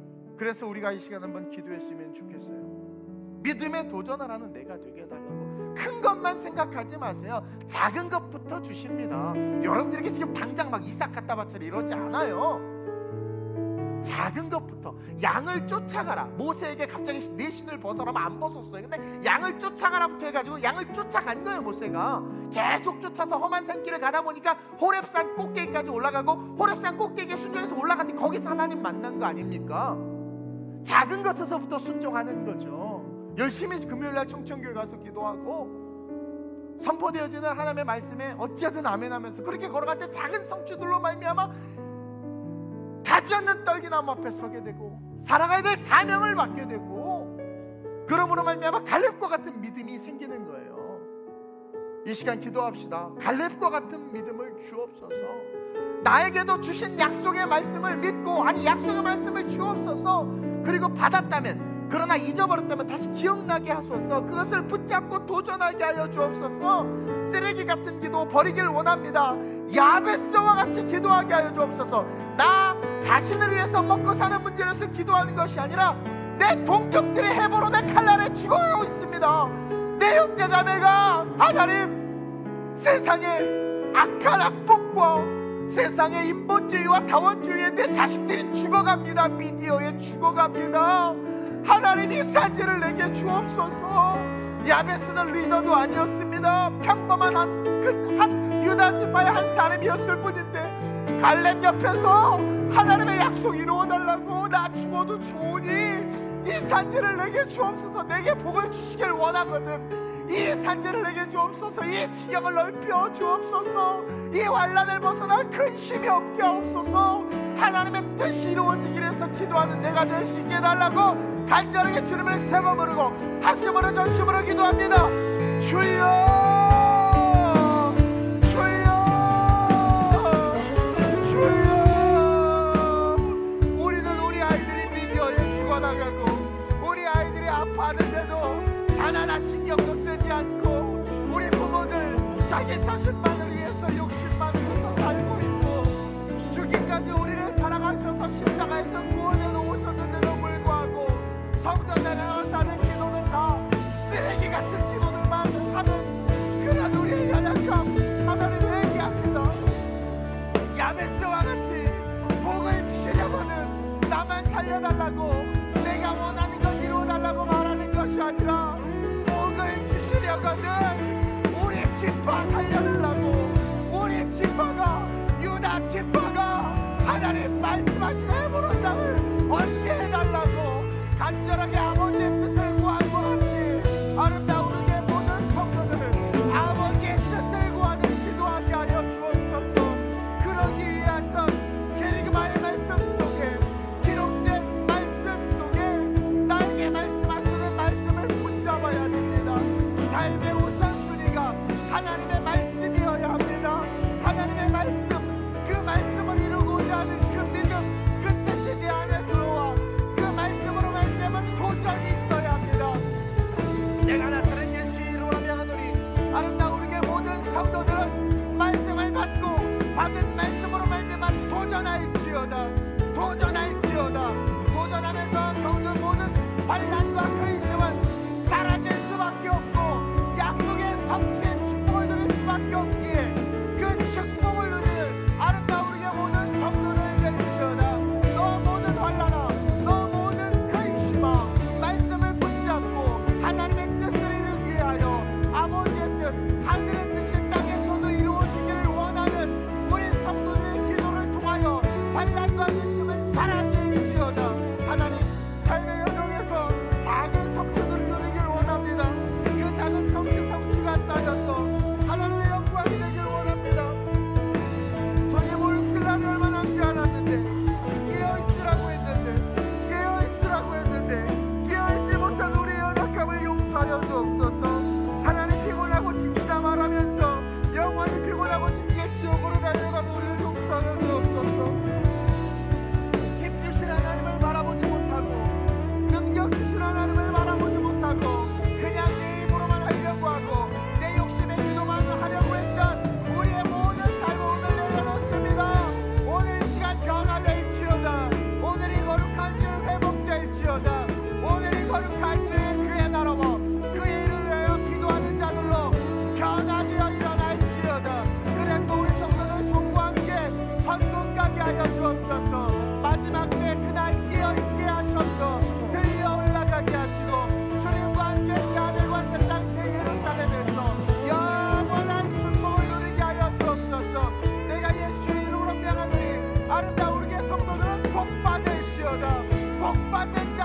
그래서 우리가 이 시간 한번 기도했으면 좋겠어요. 믿음의 도전을 하는 내가 되게 해달라고. 큰 것만 생각하지 마세요. 작은 것부터 주십니다. 여러분들에게 지금 당장 막 이삭 갖다 바쳐라 이러지 않아요. 작은 것부터. 양을 쫓아가라. 모세에게 갑자기 내 신을 벗어라면 안 벗었어요. 근데 양을 쫓아가라부터 해가지고 양을 쫓아간 거예요. 모세가 계속 쫓아서 험한 산길을 가다 보니까 호렙산 꼭대기까지 올라가고, 호렙산 꼭대기에 순종해서 올라갔더니 거기서 하나님 만난 거 아닙니까? 작은 것에서부터 순종하는 거죠. 열심히 금요일날 청천교회 가서 기도하고 선포되어지는 하나님의 말씀에 어찌하든 아멘하면서 그렇게 걸어갈 때 작은 성취들로 말미암아 가지 않는 떨기나무 앞에 서게 되고 살아가야 될 사명을 받게 되고, 그러므로 말미암아 갈렙과 같은 믿음이 생기는 거예요. 이 시간 기도합시다. 갈렙과 같은 믿음을 주옵소서. 나에게도 주신 약속의 말씀을 믿고, 아니 약속의 말씀을 주옵소서. 그리고 받았다면, 그러나 잊어버렸다면 다시 기억나게 하소서. 그것을 붙잡고 도전하게 하여 주옵소서. 쓰레기 같은 기도 버리길 원합니다. 야베스와 같이 기도하게 하여 주옵소서. 나 자신을 위해서 먹고 사는 문제로서 기도하는 것이 아니라 내 동족들의 해보로 내 칼날에 죽어가고 있습니다. 내 형제자매가 하나님 세상의 악한 악법과 세상의 인본주의와 다원주의에 내 자식들이 죽어갑니다. 미디어에 죽어갑니다. 하나님 이 산지를 내게 주옵소서. 야베스는 리더도 아니었습니다. 평범한 한, 그, 한 유다 지파의 한 사람이었을 뿐인데 갈렙 옆에서 하나님의 약속 이루어달라고, 나 죽어도 좋으니 이 산지를 내게 주옵소서. 내게 복을 주시길 원하거든. 이 산지를 내게 주옵소서. 이 지경을 넓혀 주옵소서. 이 환난을 벗어나 근심이 없게 하옵소서. 하나님의 뜻이 이루어지기 위해서 기도하는 내가 될 수 있게 해달라고 간절하게 주님을 세번 부르고 합심으로 전심으로 기도합니다. 주여, 주여, 주여. 우리는 우리 아이들이 미디어에 죽어나가고 우리 아이들이 아파하는데도 단 하나 신경도 쓰지 않고, 우리 부모들 자기 자신만을 위해서 욕심만 해서 살고 있고, 죽기까지 우리를 사랑하셔서 십자가에서 구원해 놓으셨는데도 불구하고 성전에 나와서 하는 기도는 다 쓰레기 같은 기도들만 하는 그런 우리의 연약함 하나님 회개합니다. 야베스와 같이 복을 주시려고는 나만 살려달라고, 내가 원하는 것 이루어달라고 말하는 것이 아니라 복을 주시려거든 우리 지파 살려달라고, 우리 지파가, 유다 지파가 하나님 말씀하신 해보는 땅을 얻게 해달라고 간절하게 아버지의 뜻을 구하는 것 같이 아름다운 우리의 모든 성도들을 아버지의 뜻을 구하는 기도하게 하여 주옵소서. 그러기 위해서 계리그마의 말씀 속에, 기록된 말씀 속에 나에게 말씀하시는 말씀을 붙잡아야 됩니다. 삶의 우선순위가 하나님의 말씀이어야 합니다. 하나님의 말씀, 그 말씀을 이루고자 하는 그 믿음, 그 뜻이 내 안에 들어와 그 말씀으로 말미암은 도전이 있어야 합니다. 내가 나타낸 예수의 이름으로 명하노니 아름다운 우리의 모든 성도들은 말씀을 받고 받은 말씀으로 말미암아 도전할지어다, 도전할지어다. 도전하면서 겪는 모든 환난과 근심은 사라질 수밖에 없고 약속의 성취의 축복을 누릴 수밖에 없기에 그 축복을 누리는 아름다운 우리의 모든 성도를 될지어다. 너 모든 환난아, 너 모든 근심아, 말씀을 붙잡고 하나님의 뜻을 이루기 위하여 아버지의 뜻, 하늘의 뜻이 땅에서도 이루어지기를 원하는 우리 성도들의 기도를 통하여 환난과 근심은 사라질지어다. 하나님, 삶의 여정에서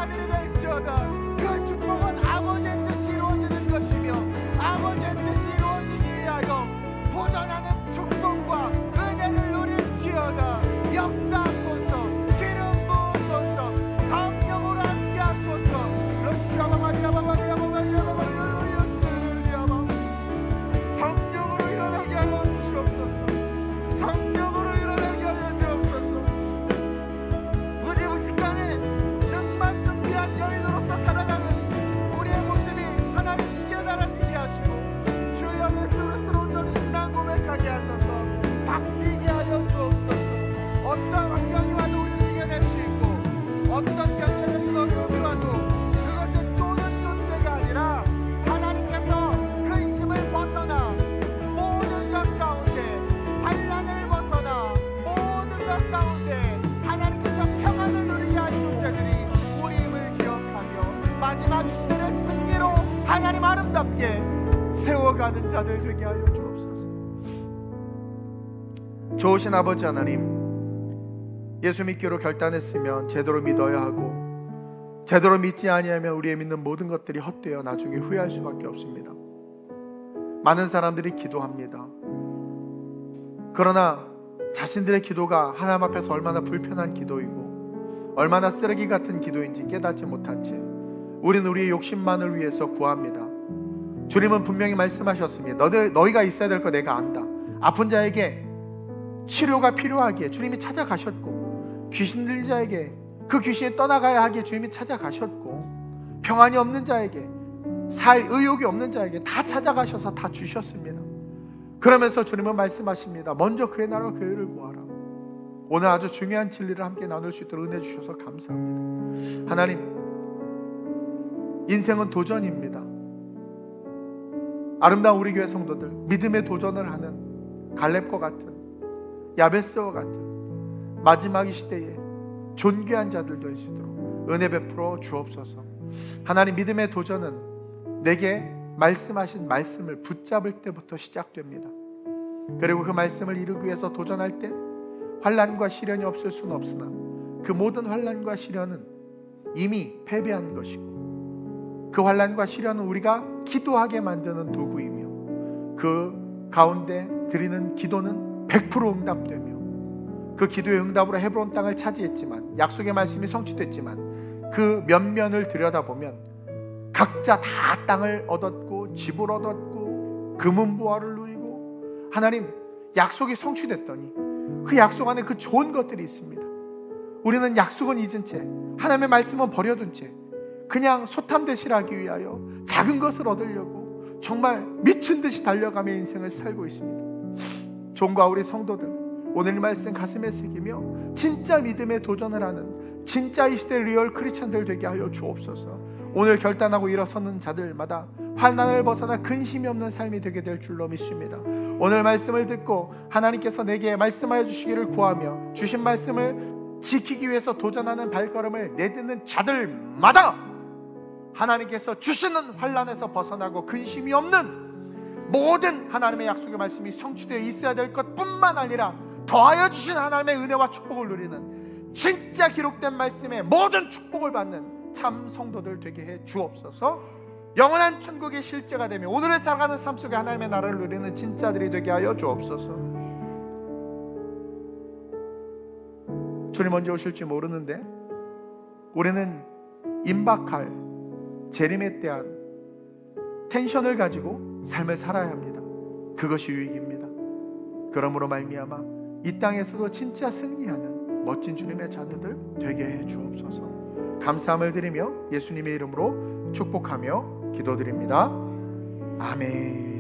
자들이 될지어다. 그 축복은 아버지의 뜻이 이루어지는 것이며 아버지의 뜻이 이루어지기 위하여 도전하는 축복과 은혜를 누릴지어다. 역사하소서, 기름 부으소서, 성령으로 함께하소서. 성령으로 일어나게 하여 주옵소서. 성령으로 일어나게 하여 주옵소서. 무지무식간에 정말 준비한 여인으로서 살아가는 우리의 모습이 하나님 깨달아지게 하시고 주 예수 그리스도로 온전히 신앙 고백하게 하셔서 바뀌게 하여 주옵소서. 어떤 환경이 와도 우리를 이겨낼 수 있고 어떤 경제적인 어려움이 와도 그것은 쪼는 존재가 아니라 하나님께서 그 힘을 벗어나 모든 것 가운데 환난을 벗어나 모든 것 가운데 하나님께서 평안을 누리게 할 존재들이 우리 힘을 기억하며 마지막 이 시대를 승리로 하나님 아름답게 세워가는 자들 되게 하여 주옵소서. 좋으신 아버지 하나님, 예수 믿기로 결단했으면 제대로 믿어야 하고 제대로 믿지 아니하면 우리의 믿는 모든 것들이 헛되어 나중에 후회할 수밖에 없습니다. 많은 사람들이 기도합니다. 그러나 자신들의 기도가 하나님 앞에서 얼마나 불편한 기도이고 얼마나 쓰레기 같은 기도인지 깨닫지 못한 채 우리는 우리의 욕심만을 위해서 구합니다. 주님은 분명히 말씀하셨습니다. 너희, 너희가 있어야 될 거 내가 안다. 아픈 자에게 치료가 필요하기에 주님이 찾아가셨고 귀신 들린 자에게 그 귀신이 떠나가야 하기에 주님이 찾아가셨고 평안이 없는 자에게 살 의욕이 없는 자에게 다 찾아가셔서 다 주셨습니다. 그러면서 주님은 말씀하십니다. 먼저 그의 나라와 그 의를 구하라. 오늘 아주 중요한 진리를 함께 나눌 수 있도록 은혜 주셔서 감사합니다. 하나님, 인생은 도전입니다. 아름다운 우리 교회 성도들, 믿음의 도전을 하는 갈렙과 같은 야베스와 같은 마지막 이 시대에 존귀한 자들 될 수 있도록 은혜 베풀어 주옵소서. 하나님, 믿음의 도전은 내게 말씀하신 말씀을 붙잡을 때부터 시작됩니다. 그리고 그 말씀을 이루기 위해서 도전할 때 환난과 시련이 없을 수는 없으나 그 모든 환난과 시련은 이미 패배한 것이고 그 환난과 시련은 우리가 기도하게 만드는 도구이며 그 가운데 드리는 기도는 백 퍼센트 응답되며 그 기도의 응답으로 헤브론 땅을 차지했지만 약속의 말씀이 성취됐지만 그 면면을 들여다보면 각자 다 땅을 얻었고 집을 얻었고 금은보화를 누리고 하나님 약속이 성취됐더니 그 약속 안에 그 좋은 것들이 있습니다. 우리는 약속은 잊은 채 하나님의 말씀은 버려둔 채 그냥 소탐대실하기 위하여 작은 것을 얻으려고 정말 미친 듯이 달려가며 인생을 살고 있습니다. 종과 우리 성도들, 오늘 말씀 가슴에 새기며 진짜 믿음의 도전을 하는 진짜 이 시대 리얼 크리스천들 되게 하여 주옵소서. 오늘 결단하고 일어서는 자들마다 환난을 벗어나 근심이 없는 삶이 되게 될 줄로 믿습니다. 오늘 말씀을 듣고 하나님께서 내게 말씀하여 주시기를 구하며 주신 말씀을 지키기 위해서 도전하는 발걸음을 내딛는 자들마다 하나님께서 주시는 환난에서 벗어나고 근심이 없는 모든 하나님의 약속의 말씀이 성취되어 있어야 될 것뿐만 아니라 더하여 주신 하나님의 은혜와 축복을 누리는 진짜 기록된 말씀의 모든 축복을 받는 참 성도들 되게 해 주옵소서. 영원한 천국의 실제가 되며 오늘을 살아가는 삶 속에 하나님의 나라를 누리는 진짜들이 되게 하여 주옵소서. 주님 언제 오실지 모르는데 우리는 임박할 재림에 대한 텐션을 가지고 삶을 살아야 합니다. 그것이 유익입니다. 그러므로 말미암아 이 땅에서도 진짜 승리하는 멋진 주님의 자녀들 되게 해 주옵소서. 감사함을 드리며 예수님의 이름으로 축복하며 기도드립니다. 아멘.